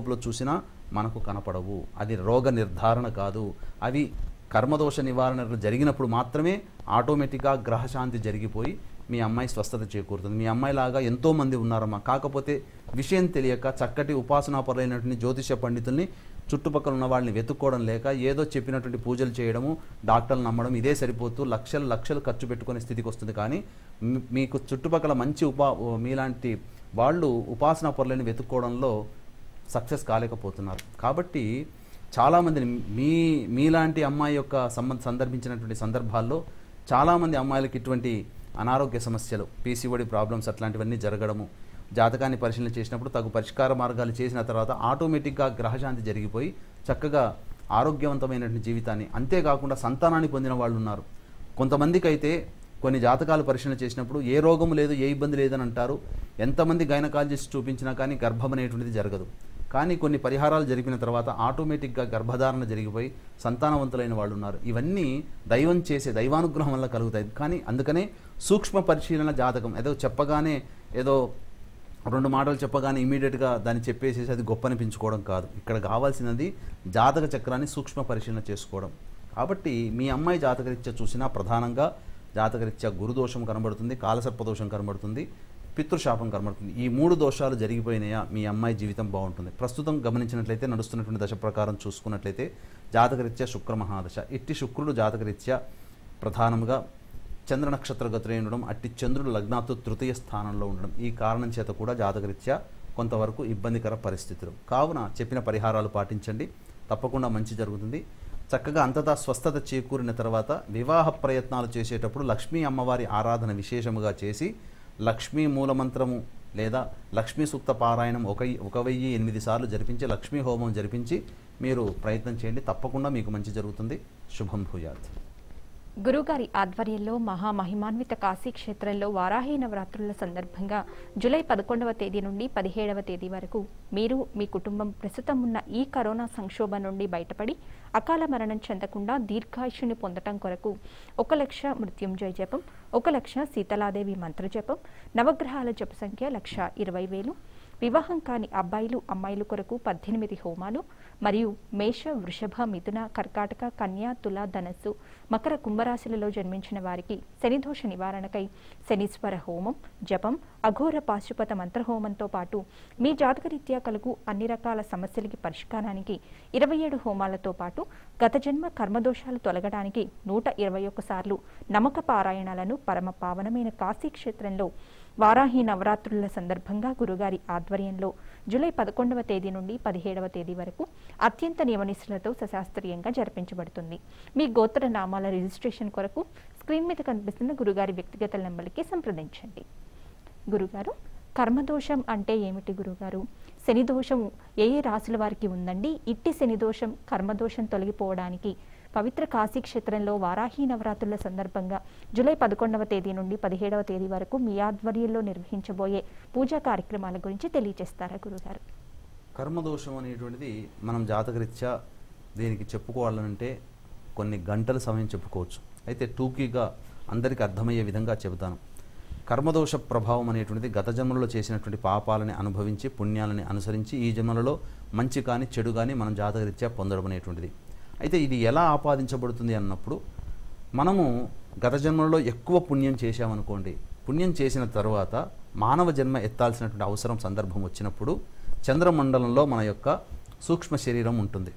మైక్రోస్కోప్లో చూసినా మనకు కనపడవు. అది రోగ నిర్ధారణ కాదు. అవి కర్మదోష నివారణ జరిగినప్పుడు మాత్రమే ఆటోమేటిక్గా గ్రహశాంతి జరిగిపోయి మీ అమ్మాయి స్వస్థత చేకూరుతుంది. మీ అమ్మాయిలాగా ఎంతోమంది ఉన్నారమ్మా. కాకపోతే విషయం తెలియక చక్కటి ఉపాసనాపరులైనటువంటి జ్యోతిష పండితుల్ని చుట్టుపక్కల ఉన్న వాళ్ళని వెతుక్కోవడం లేక ఏదో చెప్పినటువంటి పూజలు చేయడము, డాక్టర్లు నమ్మడం ఇదే సరిపోతూ లక్షలు లక్షలు ఖర్చు పెట్టుకునే స్థితికి వస్తుంది. కానీ మీకు చుట్టుపక్కల మంచి ఉపా మీలాంటి వాళ్ళు ఉపాసనాపరులని వెతుక్కోవడంలో సక్సెస్ కాలేకపోతున్నారు. కాబట్టి చాలామందిని మీ మీలాంటి అమ్మాయి యొక్క సంబంధ సందర్భించినటువంటి సందర్భాల్లో చాలామంది అమ్మాయిలకి ఇటువంటి అనారోగ్య సమస్యలు, పీసీఓడి ప్రాబ్లమ్స్ అట్లాంటివన్నీ జరగడము, జాతకాన్ని పరిశీలన చేసినప్పుడు తగు పరిష్కార మార్గాలు చేసిన తర్వాత ఆటోమేటిక్గా గ్రహశాంతి జరిగిపోయి చక్కగా ఆరోగ్యవంతమైనటువంటి జీవితాన్ని, అంతేకాకుండా సంతానాన్ని పొందిన వాళ్ళు ఉన్నారు. కొంతమందికి అయితే కొన్ని జాతకాలు పరిశీలన చేసినప్పుడు ఏ రోగము లేదు, ఏ ఇబ్బంది లేదని అంటారు. ఎంతమంది గైనకాలజిస్ట్ చూపించినా కానీ గర్భం అనేటువంటిది జరగదు. కానీ కొన్ని పరిహారాలు జరిపిన తర్వాత ఆటోమేటిక్గా గర్భధారణ జరిగిపోయి సంతానవంతులైన వాళ్ళు ఉన్నారు. ఇవన్నీ దైవం చేసే దైవానుగ్రహం వల్ల కలుగుతాయి. కానీ అందుకనే సూక్ష్మ పరిశీలన జాతకం ఏదో చెప్పగానే ఏదో రెండు మాటలు చెప్పగానే ఇమీడియట్గా దాన్ని చెప్పేసేసి అది గొప్ప అనిపించుకోవడం కాదు. ఇక్కడ కావాల్సినది జాతక చక్రాన్ని సూక్ష్మ పరిశీలన చేసుకోవడం. కాబట్టి మీ అమ్మాయి జాతకరీత్యా చూసినా ప్రధానంగా జాతకరీత్యా గురుదోషం కనబడుతుంది, కాలసర్పదోషం కనబడుతుంది, పితృశాపం కనబడుతుంది. ఈ మూడు దోషాలు జరిగిపోయినాయా మీ అమ్మాయి జీవితం బాగుంటుంది. ప్రస్తుతం గమనించినట్లయితే నడుస్తున్నటువంటి దశ ప్రకారం చూసుకున్నట్లయితే జాతకరీత్యా శుక్ర మహాదశ. ఇట్టి శుక్రుడు జాతకరీత్యా ప్రధానంగా చంద్ర నక్షత్ర గతులై ఉండడం, అట్టి చంద్రుడు లగ్నాతో తృతీయ స్థానంలో ఉండడం, ఈ కారణం చేత కూడా జాతకరీత్యా కొంతవరకు ఇబ్బందికర పరిస్థితులు. కావున చెప్పిన పరిహారాలు పాటించండి, తప్పకుండా మంచి జరుగుతుంది. చక్కగా అంతటా స్వస్థత చేకూరిన తర్వాత వివాహ ప్రయత్నాలు చేసేటప్పుడు లక్ష్మీ అమ్మవారి ఆరాధన విశేషముగా చేసి లక్ష్మీ మూలమంత్రము లేదా లక్ష్మీ సూక్త పారాయణం ఒక ఒక వెయ్యి ఎనిమిది సార్లు జరిపించి లక్ష్మీ హోమం జరిపించి మీరు ప్రయత్నం చేయండి, తప్పకుండా మీకు మంచి జరుగుతుంది. శుభం భూయాత్. గురుగారి ఆధ్వర్యంలో మహామహిమాన్విత కాశీ క్షేత్రంలో వారాహి నవరాత్రుల సందర్భంగా జూలై పదకొండవ తేదీ నుండి పదిహేడవ తేదీ వరకు మీరు మీ కుటుంబం ప్రస్తుతం ఉన్న ఈ కరోనా సంక్షోభం నుండి బయటపడి అకాల మరణం చెందకుండా దీర్ఘాయుష్ని పొందటం కొరకు ఒక లక్ష మృత్యుంజయ జపం, ఒక లక్ష శీతలాదేవి మంత్ర జపం, నవగ్రహాల జప సంఖ్య లక్ష ఇరవై వేలు, వివాహం కాని అబ్బాయిలు అమ్మాయిల కొరకు పద్దెనిమిది హోమాలు మరియు మేష, వృషభ, మిథున, కర్కాటక, కన్యా, తుల, ధనస్సు, మకర, కుంభరాశులలో జన్మించిన వారికి శనిదోష నివారణకై శనీశ్వర హోమం, జపం, అఘోర పాశుపత మంత్రహోమంతో పాటు మీ జాతకరీత్యా కలుగు అన్ని రకాల సమస్యలకి పరిష్కారానికి ఇరవై ఏడు హోమాలతో పాటు గత జన్మ కర్మదోషాలు తొలగడానికి నూట ఇరవై ఒక్క సార్లు నమ్మక పారాయణాలను పరమ పావనమైన కాశీ క్షేత్రంలో వారాహి నవరాత్రుల సందర్భంగా గురుగారి ఆధ్వర్యంలో జూలై పదకొండవ తేదీ నుండి పదిహేడవ తేదీ వరకు అత్యంత నియమనిష్టలతో సశాస్త్రీయంగా జరిపించబడుతుంది. మీ గోత్ర నామాల రిజిస్ట్రేషన్ కొరకు స్క్రీన్ మీద కనిపిస్తున్న గురుగారి వ్యక్తిగత నెంబర్కి సంప్రదించండి. గురుగారు, కర్మదోషం అంటే ఏమిటి గురుగారు? శనిదోషం ఏ ఏ రాశుల వారికి ఉందండి? ఇట్టి శనిదోషం, కర్మదోషం తొలగిపోవడానికి పవిత్ర కాశీ క్షేత్రంలో వారాహి నవరాత్రుల సందర్భంగా జూలై పదకొండవ తేదీ నుండి పదిహేడవ తేదీ వరకు మీ ఆధ్వర్యంలో నిర్వహించబోయే పూజా కార్యక్రమాల గురించి తెలియజేస్తారా గురుగారు? కర్మదోషం అనేటువంటిది మనం జాతకరీత్యా దీనికి చెప్పుకోవాలంటే కొన్ని గంటల సమయం చెప్పుకోవచ్చు. అయితే టూకీగా అందరికీ అర్థమయ్యే విధంగా చెబుతాను. కర్మదోష ప్రభావం అనేటువంటిది గత జన్మలలో చేసినటువంటి పాపాలని అనుభవించి పుణ్యాలని అనుసరించి ఈ జన్మలలో మంచి కానీ చెడు కానీ మనం జాతకరీత్యా పొందడం అనేటువంటిది. అయితే ఇది ఎలా ఆపాదించబడుతుంది అన్నప్పుడు మనము గత జన్మలో ఎక్కువ పుణ్యం చేశామనుకోండి, పుణ్యం చేసిన తర్వాత మానవ జన్మ ఎత్తాల్సినటువంటి అవసరం సందర్భం వచ్చినప్పుడు చంద్రమండలంలో మన యొక్క సూక్ష్మ శరీరం ఉంటుంది.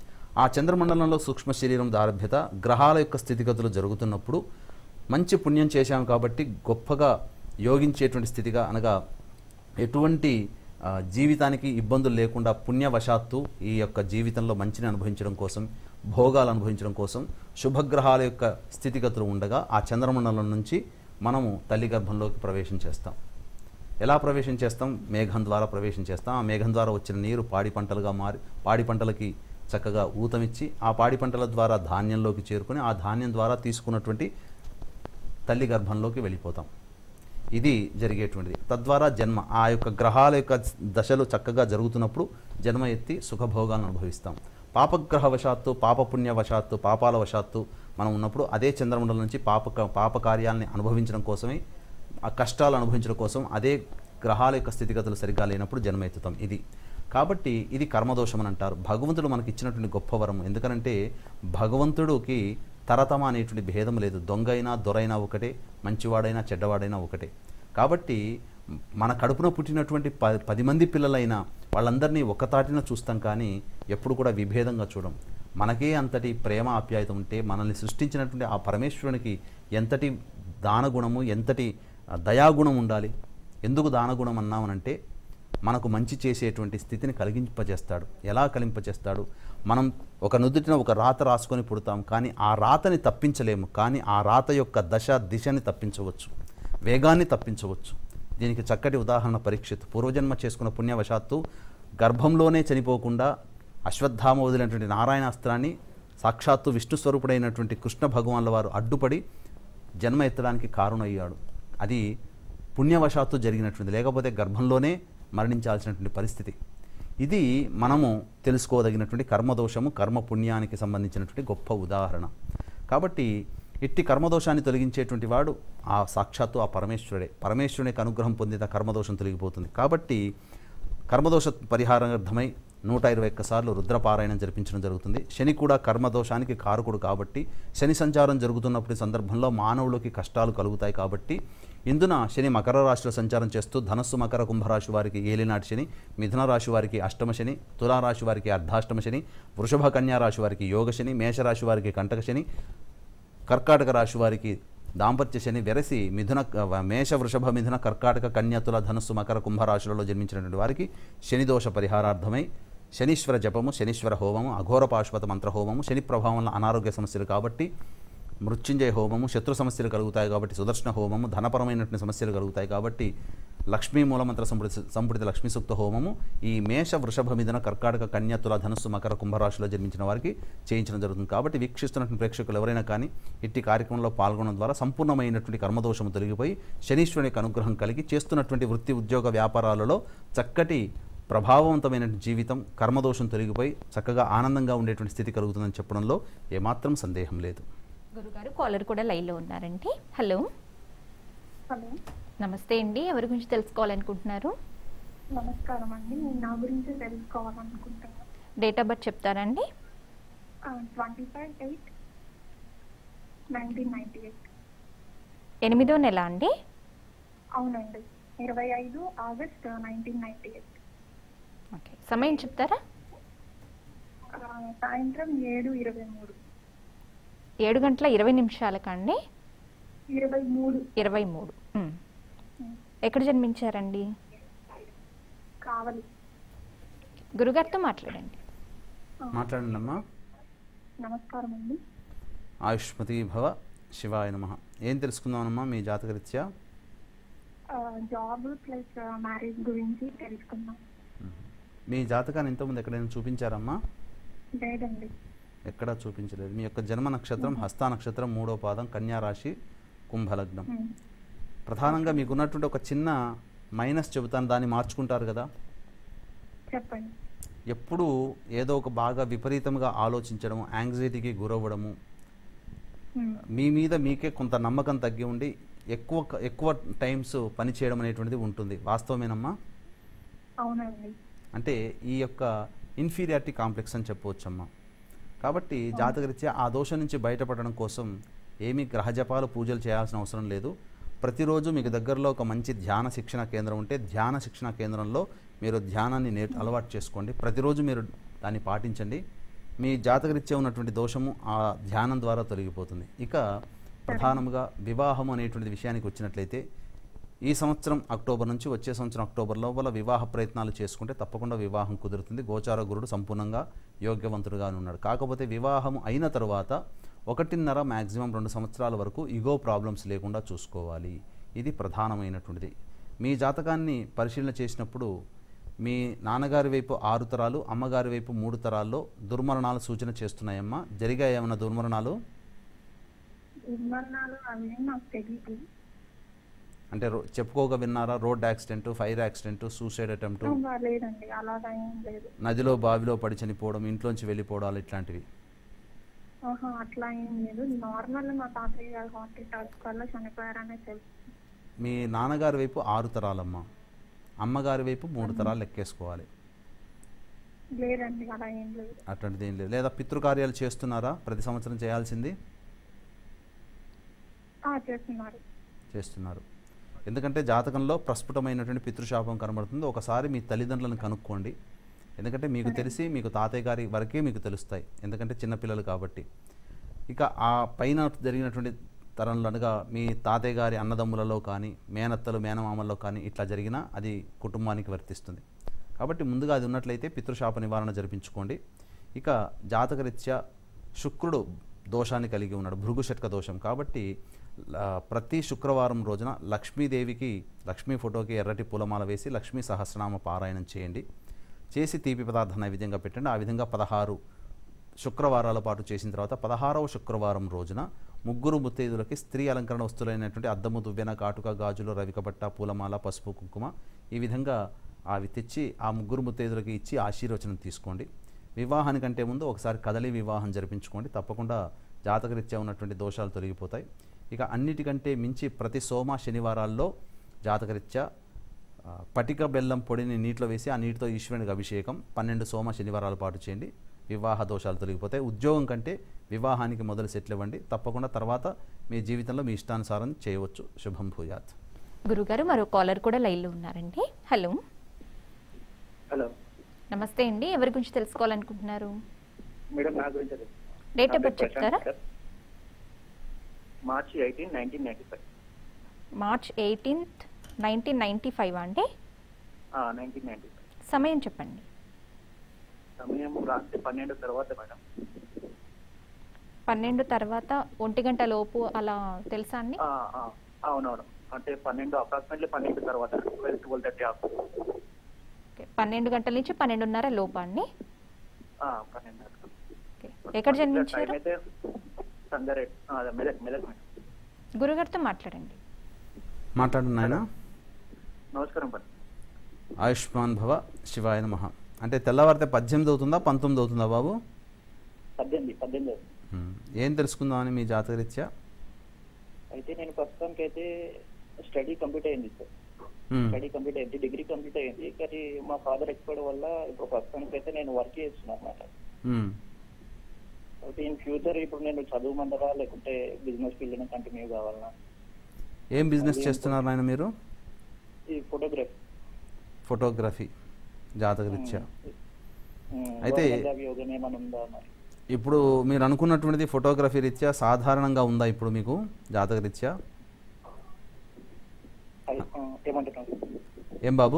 ఆ చంద్రమండలంలో సూక్ష్మ శరీరం దారభ్యత గ్రహాల యొక్క స్థితిగతులు జరుగుతున్నప్పుడు మంచి పుణ్యం చేశాము కాబట్టి గొప్పగా యోగించేటువంటి స్థితిగా, అనగా ఎటువంటి జీవితానికి ఇబ్బందులు లేకుండా పుణ్యవశాత్తు ఈ యొక్క జీవితంలో మంచిని అనుభవించడం కోసం, భోగాలు అనుభవించడం కోసం శుభగ్రహాల యొక్క స్థితిగతులు ఉండగా ఆ చంద్రమండలం నుంచి మనము తల్లి గర్భంలోకి ప్రవేశం చేస్తాం. ఎలా ప్రవేశం చేస్తాం? మేఘం ద్వారా ప్రవేశం చేస్తాం. ఆ మేఘం ద్వారా వచ్చిన నీరు పాడి పంటలుగా మారి పాడి పంటలకి చక్కగా ఊతమిచ్చి ఆ పాడి పంటల ద్వారా ధాన్యంలోకి చేరుకొని ఆ ధాన్యం ద్వారా తీసుకున్నటువంటి తల్లి గర్భంలోకి వెళ్ళిపోతాం. ఇది జరిగేటువంటిది. తద్వారా జన్మ ఆ యొక్క గ్రహాల యొక్క దశలు చక్కగా జరుగుతున్నప్పుడు జన్మ ఎత్తి సుఖభోగాలను అనుభవిస్తాం. పాపగ్రహవశాత్తు, పాపపుణ్యవశాత్తు, పాపాల వశాత్తు మనం ఉన్నప్పుడు అదే చంద్రమండలం నుంచి పాప పాపకార్యాలని అనుభవించడం కోసమే, ఆ కష్టాలు అనుభవించడం కోసం అదే గ్రహాల యొక్క స్థితిగతులు సరిగ్గా లేనప్పుడు జన్మ ఎత్తుతాం. ఇది కాబట్టి ఇది కర్మదోషం అని అంటారు. భగవంతుడు మనకి ఇచ్చినటువంటి గొప్ప వరం. ఎందుకనంటే భగవంతుడికి తరతమ అనేటువంటి భేదం లేదు. దొంగ అయినా దొరైనా ఒకటే, మంచివాడైనా చెడ్డవాడైనా ఒకటే. కాబట్టి మన కడుపున పుట్టినటువంటి ప పది మంది పిల్లలైనా వాళ్ళందరినీ ఒక్కతాటిన చూస్తాం, కానీ ఎప్పుడు కూడా విభేదంగా చూడం. మనకే అంతటి ప్రేమ ఆప్యాయత ఉంటే మనల్ని సృష్టించినటువంటి ఆ పరమేశ్వరునికి ఎంతటి దానగుణము, ఎంతటి దయాగుణం ఉండాలి. ఎందుకు దానగుణం అన్నామనంటే మనకు మంచి చేసేటువంటి స్థితిని కలిగింపజేస్తాడు. ఎలా కలింపజేస్తాడు? మనం ఒక నుదుటిన ఒక రాత రాసుకొని పుడతాం, కానీ ఆ రాతని తప్పించలేము. కానీ ఆ రాత యొక్క దశ దిశని తప్పించవచ్చు, వేగాన్ని తప్పించవచ్చు. దీనికి చక్కటి ఉదాహరణ పరీక్షిత్. పూర్వజన్మ చేసుకున్న పుణ్యవశాత్తు గర్భంలోనే చనిపోకుండా అశ్వత్థామ వదిలినటువంటి నారాయణాస్త్రాన్ని సాక్షాత్తు విష్ణు స్వరూపుడైనటువంటి కృష్ణ భగవాన్ల వారు అడ్డుపడి జన్మ ఎత్తడానికి కారణమయ్యాడు. అది పుణ్యవశాత్తు జరిగినటువంటి, లేకపోతే గర్భంలోనే మరణించాల్సినటువంటి పరిస్థితి. ఇది మనము తెలుసుకోదగినటువంటి కర్మదోషము, కర్మ పుణ్యానికి సంబంధించినటువంటి గొప్ప ఉదాహరణ. కాబట్టి ఇట్టి కర్మదోషాన్ని తొలగించేటువంటి వాడు ఆ సాక్షాత్తు ఆ పరమేశ్వరుడే. పరమేశ్వరునికి అనుగ్రహం పొందిన కర్మదోషం తొలగిపోతుంది. కాబట్టి కర్మదోష పరిహారార్థమై నూట ఇరవై ఒక్క సార్లు రుద్రపారాయణం జరిపించడం జరుగుతుంది. శని కూడా కర్మదోషానికి కారకుడు కాబట్టి శని సంచారం జరుగుతున్నప్పుడు సందర్భంలో మానవులకి కష్టాలు కలుగుతాయి. కాబట్టి ఇందున శని మకర రాశిలో సంచారం చేస్తూ ధనస్సు మకర కుంభరాశి వారికి ఏలినాటి శని, మిథున రాశి వారికి అష్టమ శని, తులారాశి వారికి అర్ధాష్టమ శని, వృషభ కన్యా రాశి వారికి యోగ శని, మేషరాశి వారికి కంటక శని, కర్కాటక రాశి వారికి దాంపత్య శని వెరసి మిథున మేష వృషభ మిథున కర్కాటక కన్యా తుల ధనస్సు మకర కుంభరాశులలో జన్మించినటువంటి వారికి శనిదోష పరిహారార్థమై శనీశ్వర జపము, శనీశ్వర హోమము, అఘోర పాశుపత మంత్ర హోమము, శని ప్రభావం వల్ల అనారోగ్య సమస్యలు కాబట్టి మృత్యుంజయ హోమము, శత్రు సమస్యలు కలుగుతాయి కాబట్టి సుదర్శన హోమము, ధనపరమైనటువంటి సమస్యలు కలుగుతాయి కాబట్టి లక్ష్మీ మూలమంత్ర సంపుటి సంపుటిత లక్ష్మీ సూక్త హోమము ఈ మేష వృషభ మిథున కర్కాటక కన్యా తుల ధనస్సు మకర కుంభరాశిలో జన్మించిన వారికి చేయించడం జరుగుతుంది. కాబట్టి వీక్షిస్తున్నటువంటి ప్రేక్షకులు ఎవరైనా కానీ ఇట్టి కార్యక్రమంలో పాల్గొనడం ద్వారా సంపూర్ణమైనటువంటి కర్మదోషము తొలగిపోయి శనీశ్వరునికి అనుగ్రహం కలిగి చేస్తున్నటువంటి వృత్తి ఉద్యోగ వ్యాపారాలలో చక్కటి ప్రభావవంతమైన జీవితం, కర్మదోషం తొలగిపోయి చక్కగా ఆనందంగా ఉండేటువంటి స్థితి కలుగుతుందని చెప్పడంలో ఏమాత్రం సందేహం లేదు. గురుగారు కాలర్ కూడా లైన్లో ఉన్నారండి. హలో హలో నమస్తే అండి, ఎవరి గురించి తెలుసుకోవాలనుకుంటున్నారు? నమస్కారం అండి, నేను నా గురించి తెలుసుకోవాలనుకుంటున్నాను. డేట్ ఆఫ్ బర్త్ చెప్తారండి? Twenty five eight nineteen ninety eight. ఎనిమిదో నెల అండి? అవునండి, ఇరవై ఐదు August nineteen ninety eight. Okay, సమయం చెప్తారా? సాయంత్రం ఏడు ఇరవై మూడు. ఏడు గంటల ఇరవై నిమిషాలకండి? ఇరవై మూడు. ఇరవై మూడు. ఎక్కడ జన్మించారండి? కావాలి. గురుగారితో మాట్లాడండి. మాట్లాడండి అమ్మా. నమస్కారం అండి. ఆయుష్మతి భవ, శివాయ నమః. ఏం తెలుసుకుందామమ్మా మీ జాతకరీత్యా? జాబ్ ప్లస్ మ్యారేజ్ గురించి తెలుసుకుందాం. మీ జాతకాన్ని ఇంతకుముందు ఎక్కడైనా చూపించారమ్మా? లేదండి. ఎక్కడా చూపించలేదు. మీ యొక్క జన్మ నక్షత్రం హస్త నక్షత్రం, మూడో పాదం, కన్యా రాశి, కుంభలగ్నం. ప్రధానంగా మీకున్నటువంటి ఒక చిన్న మైనస్ చెబుతాను, దాన్ని మార్చుకుంటారు కదా. చెప్పండి. ఎప్పుడు ఏదో ఒక బాగా విపరీతంగా ఆలోచించడం, యాంగ్జైటీకి గురవ్వడము, మీ మీద మీకే కొంత నమ్మకం తగ్గి ఉండి ఎక్కువ ఎక్కువ టైమ్స్ పనిచేయడం అనేటువంటిది ఉంటుంది. వాస్తవమేనమ్మా? అవునండి. అంటే ఈ యొక్క ఇన్ఫీరియారిటీ కాంప్లెక్స్ అని చెప్పవచ్చమ్మా. కాబట్టి జాతకరీత్యా ఆ దోషం నుంచి బయటపడడం కోసం ఏమీ గ్రహజపాలు పూజలు చేయాల్సిన అవసరం లేదు. ప్రతిరోజు మీకు దగ్గరలో ఒక మంచి ధ్యాన శిక్షణ కేంద్రం ఉంటే ధ్యాన శిక్షణ కేంద్రంలో మీరు ధ్యానాన్ని నే అలవాటు చేసుకోండి. ప్రతిరోజు మీరు దాన్ని పాటించండి. మీ జాతకరీత్యా ఉన్నటువంటి దోషము ఆ ధ్యానం ద్వారా తొలగిపోతుంది. ఇక ప్రధానంగా వివాహం అనేటువంటి విషయానికి వచ్చినట్లయితే ఈ సంవత్సరం అక్టోబర్ నుంచి వచ్చే సంవత్సరం అక్టోబర్ లోపల వివాహ ప్రయత్నాలు చేసుకుంటే తప్పకుండా వివాహం కుదురుతుంది. గోచార గురుడు సంపూర్ణంగా యోగ్యవంతుడుగానే ఉన్నాడు. కాకపోతే వివాహం అయిన తర్వాత ఒకటిన్నర మ్యాక్సిమం రెండు సంవత్సరాల వరకు ఇగో ప్రాబ్లమ్స్ లేకుండా చూసుకోవాలి. ఇది ప్రధానమైనటువంటిది. మీ జాతకాన్ని పరిశీలన చేసినప్పుడు మీ నాన్నగారి వైపు ఆరు తరాలు, అమ్మగారి వైపు మూడు తరాల్లో దుర్మరణాలు సూచన చేస్తున్నాయమ్మా. జరిగాయి ఏమన్నా దుర్మరణాలు? దుర్మరణాలు అవి నాకు తెలియదు. అంటే చెప్పుకోగా విన్నారా? Road accident, fire accident, suicide attempt? లేదండి, అలాగా ఏం లేదు. నదిలో బావిలో పడి చనిపోవడం, ఇంట్లోంచి వెళ్ళిపోవడాలు ఇట్లాంటివి? అట్లా ఏం లేదు. నార్మల్ మా తాతయ్య గారు హార్ట్ అటాక్ వల్ల చనిపోయారనే తెలుసు. మీ నాన్నగారి వైపు ఆరు తరాలమ్మ, అమ్మగారి వైపు మూడు తరాలు లెక్కేసుకోవాలి. లేదండి, అలా ఏం లేదు. అట్లాంటిది ఏం లేదు. లేదా పితృకార్యాలు చేస్తున్నారా? ప్రతి సంవత్సరం చేయాల్సింది ఆ, చేస్తున్నారు. చేస్తున్నారు. ఎందుకంటే జాతకంలో ప్రస్ఫుటమైనటువంటి పితృశాపం కనబడుతుంది. ఒకసారి మీ తల్లిదండ్రులను కనుక్కోండి. ఎందుకంటే మీకు తెలిసి మీకు తాతయ్య గారి వరకే మీకు తెలుస్తాయి, ఎందుకంటే చిన్నపిల్లలు కాబట్టి. ఇక ఆ పైన జరిగినటువంటి తరంలో అనగా మీ తాతయ్య గారి అన్నదమ్ములలో కానీ మేనత్తలు మేనమామల్లో కానీ ఇట్లా జరిగినా అది కుటుంబానికి వర్తిస్తుంది. కాబట్టి ముందుగా అది ఉన్నట్లయితే పితృశాప నివారణ జరిపించుకోండి. ఇక జాతకరీత్యా శుక్రుడు దోషాన్ని కలిగి ఉన్నాడు, భృగుషట్క దోషం. కాబట్టి ప్రతి శుక్రవారం రోజున లక్ష్మీదేవికి లక్ష్మీ ఫోటోకి ఎర్రటి పూలమాల వేసి లక్ష్మీ సహస్రనామ పారాయణం చేయండి. చేసి తీపి పదార్థ నైవేద్యంగా పెట్టండి. ఆ విధంగా పదహారు శుక్రవారాల పాటు చేసిన తర్వాత పదహారవ శుక్రవారం రోజున ముగ్గురు ముత్తైదులకి స్త్రీ అలంకరణ వస్తువులైనటువంటి అద్దము, దువ్వెన, కాటుక, గాజులు, రవికబట్ట, పూలమాల, పసుపు, కుంకుమ ఈ విధంగా అవి తెచ్చి ఆ ముగ్గురు ముత్తైదులకి ఇచ్చి ఆశీర్వచనం తీసుకోండి. వివాహానికంటే ముందు ఒకసారి కదలి వివాహం జరిపించుకోండి. తప్పకుండా జాతకరీత్యా ఉన్నటువంటి దోషాలు తొలగిపోతాయి. ఇక అన్నిటికంటే మించి ప్రతి సోమ శనివారాల్లో జాతకరీత్యా పటిక బెల్లం పొడిని నీటిలో వేసి ఆ నీటితో ఈశ్వరునికి అభిషేకం పన్నెండు సోమ శనివారాల పాటు చేయండి. వివాహ దోషాలు తొలగిపోతాయి. ఉద్యోగం కంటే వివాహానికి మొదలు సెటిల్ ఇవ్వండి. తప్పకుండా తర్వాత మీ జీవితంలో మీ ఇష్టానుసారం చేయవచ్చు. శుభం భూయాత్. గురుగారు మరో కాలర్ కూడా లైన్లో ఉన్నారండి. హలో హలో నమస్తే అండి, ఎవరి గురించి తెలుసుకోవాలనుకుంటున్నారు? మేడం నా గురించి డేట్ ఆఫ్ బర్త్ చెప్తారా? March eighteen nineteen ninety five. March eighteenth nineteen ninety five అండి? Nineteen ninety five. సమయం చెప్పండి. సమయం రాత్రి పన్నెండు తర్వాత మేడం. పన్నెండు తర్వాత ఒంటి గంట లోపు అలా తెలుసా అండి? అవునవును, అంటే పన్నెండు అప్రాక్సిమేట్లీ పన్నెండు తర్వాత ట్వెల్వ్ ట్వెల్వ్ థర్టీ ఆఫ్. పన్నెండు గంటల నుంచి పన్నెండున్నర లోపా అండి? పన్నెండు. ఎక్కడ జన్మించారు? గురుగారితో మాట్లాడండి. మాట్లాడండి నాయన. నమస్కారం పని. ఆయుష్మాన్ భవ, శివాయ నమః. అంటే తెల్లవారితే పద్దెనిమిది అవుతుందా పంతొమ్మిది అవుతుందా బాబు? పద్దెనిమిది పద్దెనిమిది. ఏం తెలుసుకుందామని మీ జాతకరీత్యా? అయితే నేను ప్రస్తుతానికి అయితే స్టడీ కంప్లీట్ అయింది సార్. స్టడీ కంప్లీట్ అయింది, డిగ్రీ కంప్లీట్ అయింది. కానీ మా ఫాదర్ ఎక్స్పైర్ వల్ల ఇప్పుడు ప్రస్తుతానికి అయితే నేను వర్క్ చేస్తున్నాను అన్నమాట. అయితే ఇన్ ఫ్యూచర్ ఇప్పుడు నేను చదువుమంటారా లేకుంటే బిజినెస్ ఫీల్డ్ కంటిన్యూ కావాలన్నా? ఏం బిజినెస్ చేస్తున్నారు నాయన మీరు? ఈ ఫోటోగ్రఫీ. ఫోటోగ్రఫీ జాతకరీత్యా. అయితే ఇప్పుడు మీరు అనుకున్నటువంటిది ఫోటోగ్రఫీ రీత్యా సాధారణంగా ఉందా ఇప్పుడు మీకు జాతకరీత్యా? ఏం బాబు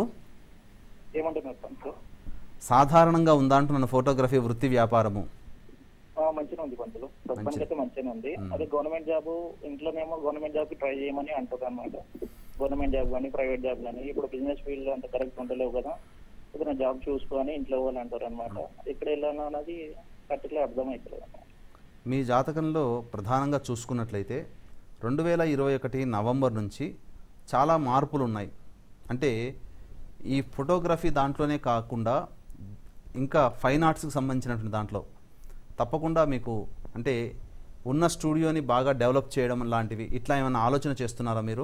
సాధారణంగా ఉందా అంటున్నాను ఫోటోగ్రఫీ వృత్తి వ్యాపారము? మంచిగా ఉంది పంతులు, ప్రస్తుతానికి అయితే మంచిగా ఉంది. అదే గవర్నమెంట్ జాబ్ ఇంట్లోనేమో గవర్నమెంట్ జాబ్ కి ట్రై చేయమని అంటారు అనమాట. గవర్నమెంట్ జాబ్ కానీ ప్రైవేట్ జాబ్ కానీ ఇప్పుడు బిజినెస్ ఫీల్డ్ అంత కరెక్ట్ ఉండలేవు కదా, ఏదైనా జాబ్ చూసుకొని ఇంట్లో వాళ్ళు అంటారు అనమాట. ఎక్కడ వెళ్ళాను అన్నది పర్టికులర్ అర్థమవుతుంది అనమాట. మీ జాతకంలో ప్రధానంగా చూసుకున్నట్లయితే రెండు వేల ఇరవై ఒకటి నవంబర్ నుంచి చాలా మార్పులు ఉన్నాయి. అంటే ఈ ఫోటోగ్రఫీ దాంట్లోనే కాకుండా ఇంకా ఫైన్ ఆర్ట్స్కి సంబంధించినటువంటి దాంట్లో తప్పకుండా మీకు అంటే ఉన్న స్టూడియోని బాగా డెవలప్ చేయడం లాంటివి ఇట్లా ఏమైనా ఆలోచన చేస్తున్నారా మీరు?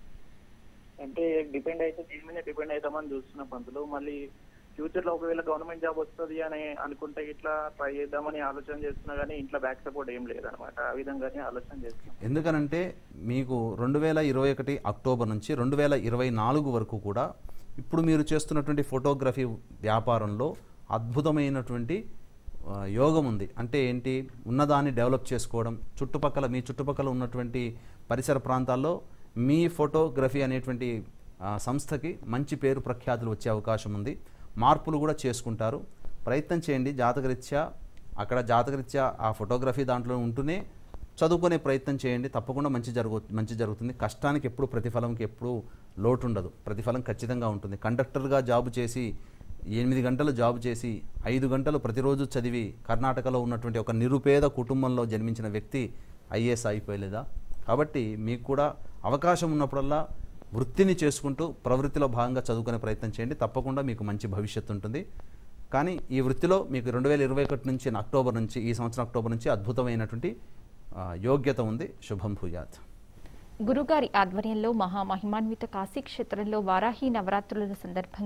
అంటే డిపెండ్ అయితే దీని మీద డిపెండ్ అవుతామని చూస్తున్న పంతులు. మళ్ళీ ఫ్యూచర్ లో ఒకవేళ గవర్నమెంట్ జాబ్ వస్తుంది అని అనుకుంటే ఇట్లా ట్రై చేద్దామని ఆలోచన చేస్తున్నా కానీ ఇంట్లో బ్యాక్ సపోర్ట్ ఏం లేదనమాట. ఆ విధంగానే ఆలోచన చేస్తున్నాం. ఎందుకనంటే మీకు రెండు వేల ఇరవై ఒకటి అక్టోబర్ నుంచి రెండు వేల ఇరవై నాలుగు వరకు కూడా ఇప్పుడు మీరు చేస్తున్నటువంటి ఫోటోగ్రఫీ వ్యాపారంలో అద్భుతమైనటువంటి యోగం ఉంది. అంటే ఏంటి, ఉన్నదాన్ని డెవలప్ చేసుకోవడం, చుట్టుపక్కల మీ చుట్టుపక్కల ఉన్నటువంటి పరిసర ప్రాంతాల్లో మీ ఫోటోగ్రఫీ అనేటువంటి సంస్థకి మంచి పేరు ప్రఖ్యాతులు వచ్చే అవకాశం ఉంది. మార్పులు కూడా చేసుకుంటారు. ప్రయత్నం చేయండి. జాతకరీత్యా అక్కడ జాతకరీత్యా ఆ ఫోటోగ్రఫీ దాంట్లో ఉంటూనే చదువుకునే ప్రయత్నం చేయండి. తప్పకుండా మంచి జరుగు మంచి జరుగుతుంది. కష్టానికి ఎప్పుడు ప్రతిఫలంకి ఎప్పుడు లోటు ఉండదు, ప్రతిఫలం ఖచ్చితంగా ఉంటుంది. కండక్టర్గా జాబు చేసి ఎనిమిది గంటలు జాబు చేసి ఐదు గంటలు ప్రతిరోజు చదివి కర్ణాటకలో ఉన్నటువంటి ఒక నిరుపేద కుటుంబంలో జన్మించిన వ్యక్తి ఐఏఎస్ అయిపోయలేదా? కాబట్టి మీకు కూడా అవకాశం ఉన్నప్పుడల్లా వృత్తిని చేసుకుంటూ ప్రవృత్తిలో భాగంగా చదువుకునే ప్రయత్నం చేయండి. తప్పకుండా మీకు మంచి భవిష్యత్తు ఉంటుంది. కానీ ఈ వృత్తిలో మీకు రెండు వేల ఇరవై ఒకటి నుంచి అక్టోబర్ నుంచి ఈ సంవత్సరం అక్టోబర్ నుంచి అద్భుతమైనటువంటి యోగ్యత ఉంది. శుభం భూయాత్. గురుగారి ఆధ్వర్యంలో మహామహిమాన్విత కాశీ క్షేత్రంలో వారాహి నవరాత్రుల సందర్భంగా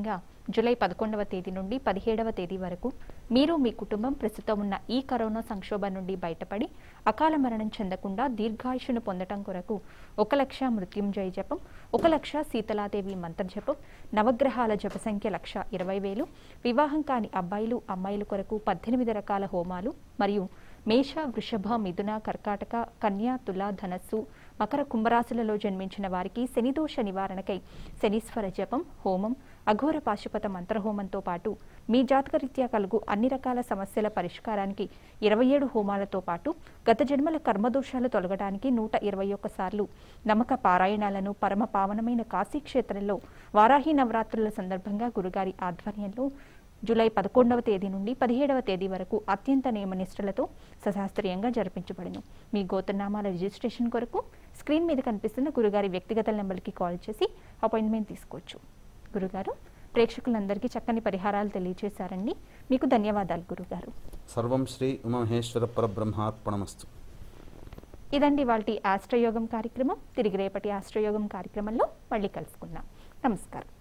జూలై పదకొండవ తేదీ నుండి పదిహేడవ తేదీ వరకు మీరు మీ కుటుంబం ప్రస్తుతం ఉన్న ఈ కరోనా సంక్షోభం నుండి బయటపడి అకాల మరణం చెందకుండా దీర్ఘాయుషును పొందటం కొరకు ఒక లక్ష మృత్యుంజయ జపం, ఒక లక్ష శీతలాదేవి మంత్ర జపం, నవగ్రహాల జప సంఖ్య లక్ష ఇరవై వేలు, వివాహం కాని అబ్బాయిలు అమ్మాయిల కొరకు పద్దెనిమిది రకాల హోమాలు మరియు మేష, వృషభ, మిథున, కర్కాటక, కన్యా, తుల, ధనస్సు, మకర, కుంభరాశులలో జన్మించిన వారికి శనిదోష నివారణకై శనీశ్వర జపం, హోమం, అఘోర పాశుపత మంత్రహోమంతో పాటు మీ జాతకరీత్యా కలుగు అన్ని రకాల సమస్యల పరిష్కారానికి ఇరవై ఏడు హోమాలతో పాటు గత జన్మల కర్మదోషాలు తొలగడానికి నూట ఇరవై ఒక్క సార్లు నమ్మక పారాయణాలను పరమ పావనమైన కాశీక్షేత్రంలో వారాహి నవరాత్రుల సందర్భంగా గురుగారి ఆధ్వర్యంలో జూలై పదకొండవ తేదీ నుండి పదిహేడవ తేదీ వరకు అత్యంత నియమనిష్టలతో సశాస్త్రీయంగా జరిపించబడును. మీ గోత్రనామాల రిజిస్ట్రేషన్ కొరకు స్క్రీన్ మీద కనిపిస్తున్న గురుగారి వ్యక్తిగత నెంబర్కి కాల్ చేసి అపాయింట్మెంట్ తీసుకోవచ్చు. గురుగారు, ప్రేక్షకులందరికీ చక్కని పరిహారాలు తెలియజేశారండి. మీకు ధన్యవాదాలు గురుగారు. సర్వం శ్రీ ఉమామహేశ్వర పరబ్రహ్మార్పణమస్తు. ఇదండి వాటి ఆస్ట్రయోగం కార్యక్రమం. తిరిగి రేపటి ఆస్ట్రయోగం కార్యక్రమంలో మళ్ళీ కలుసుకుందాం. నమస్కారం.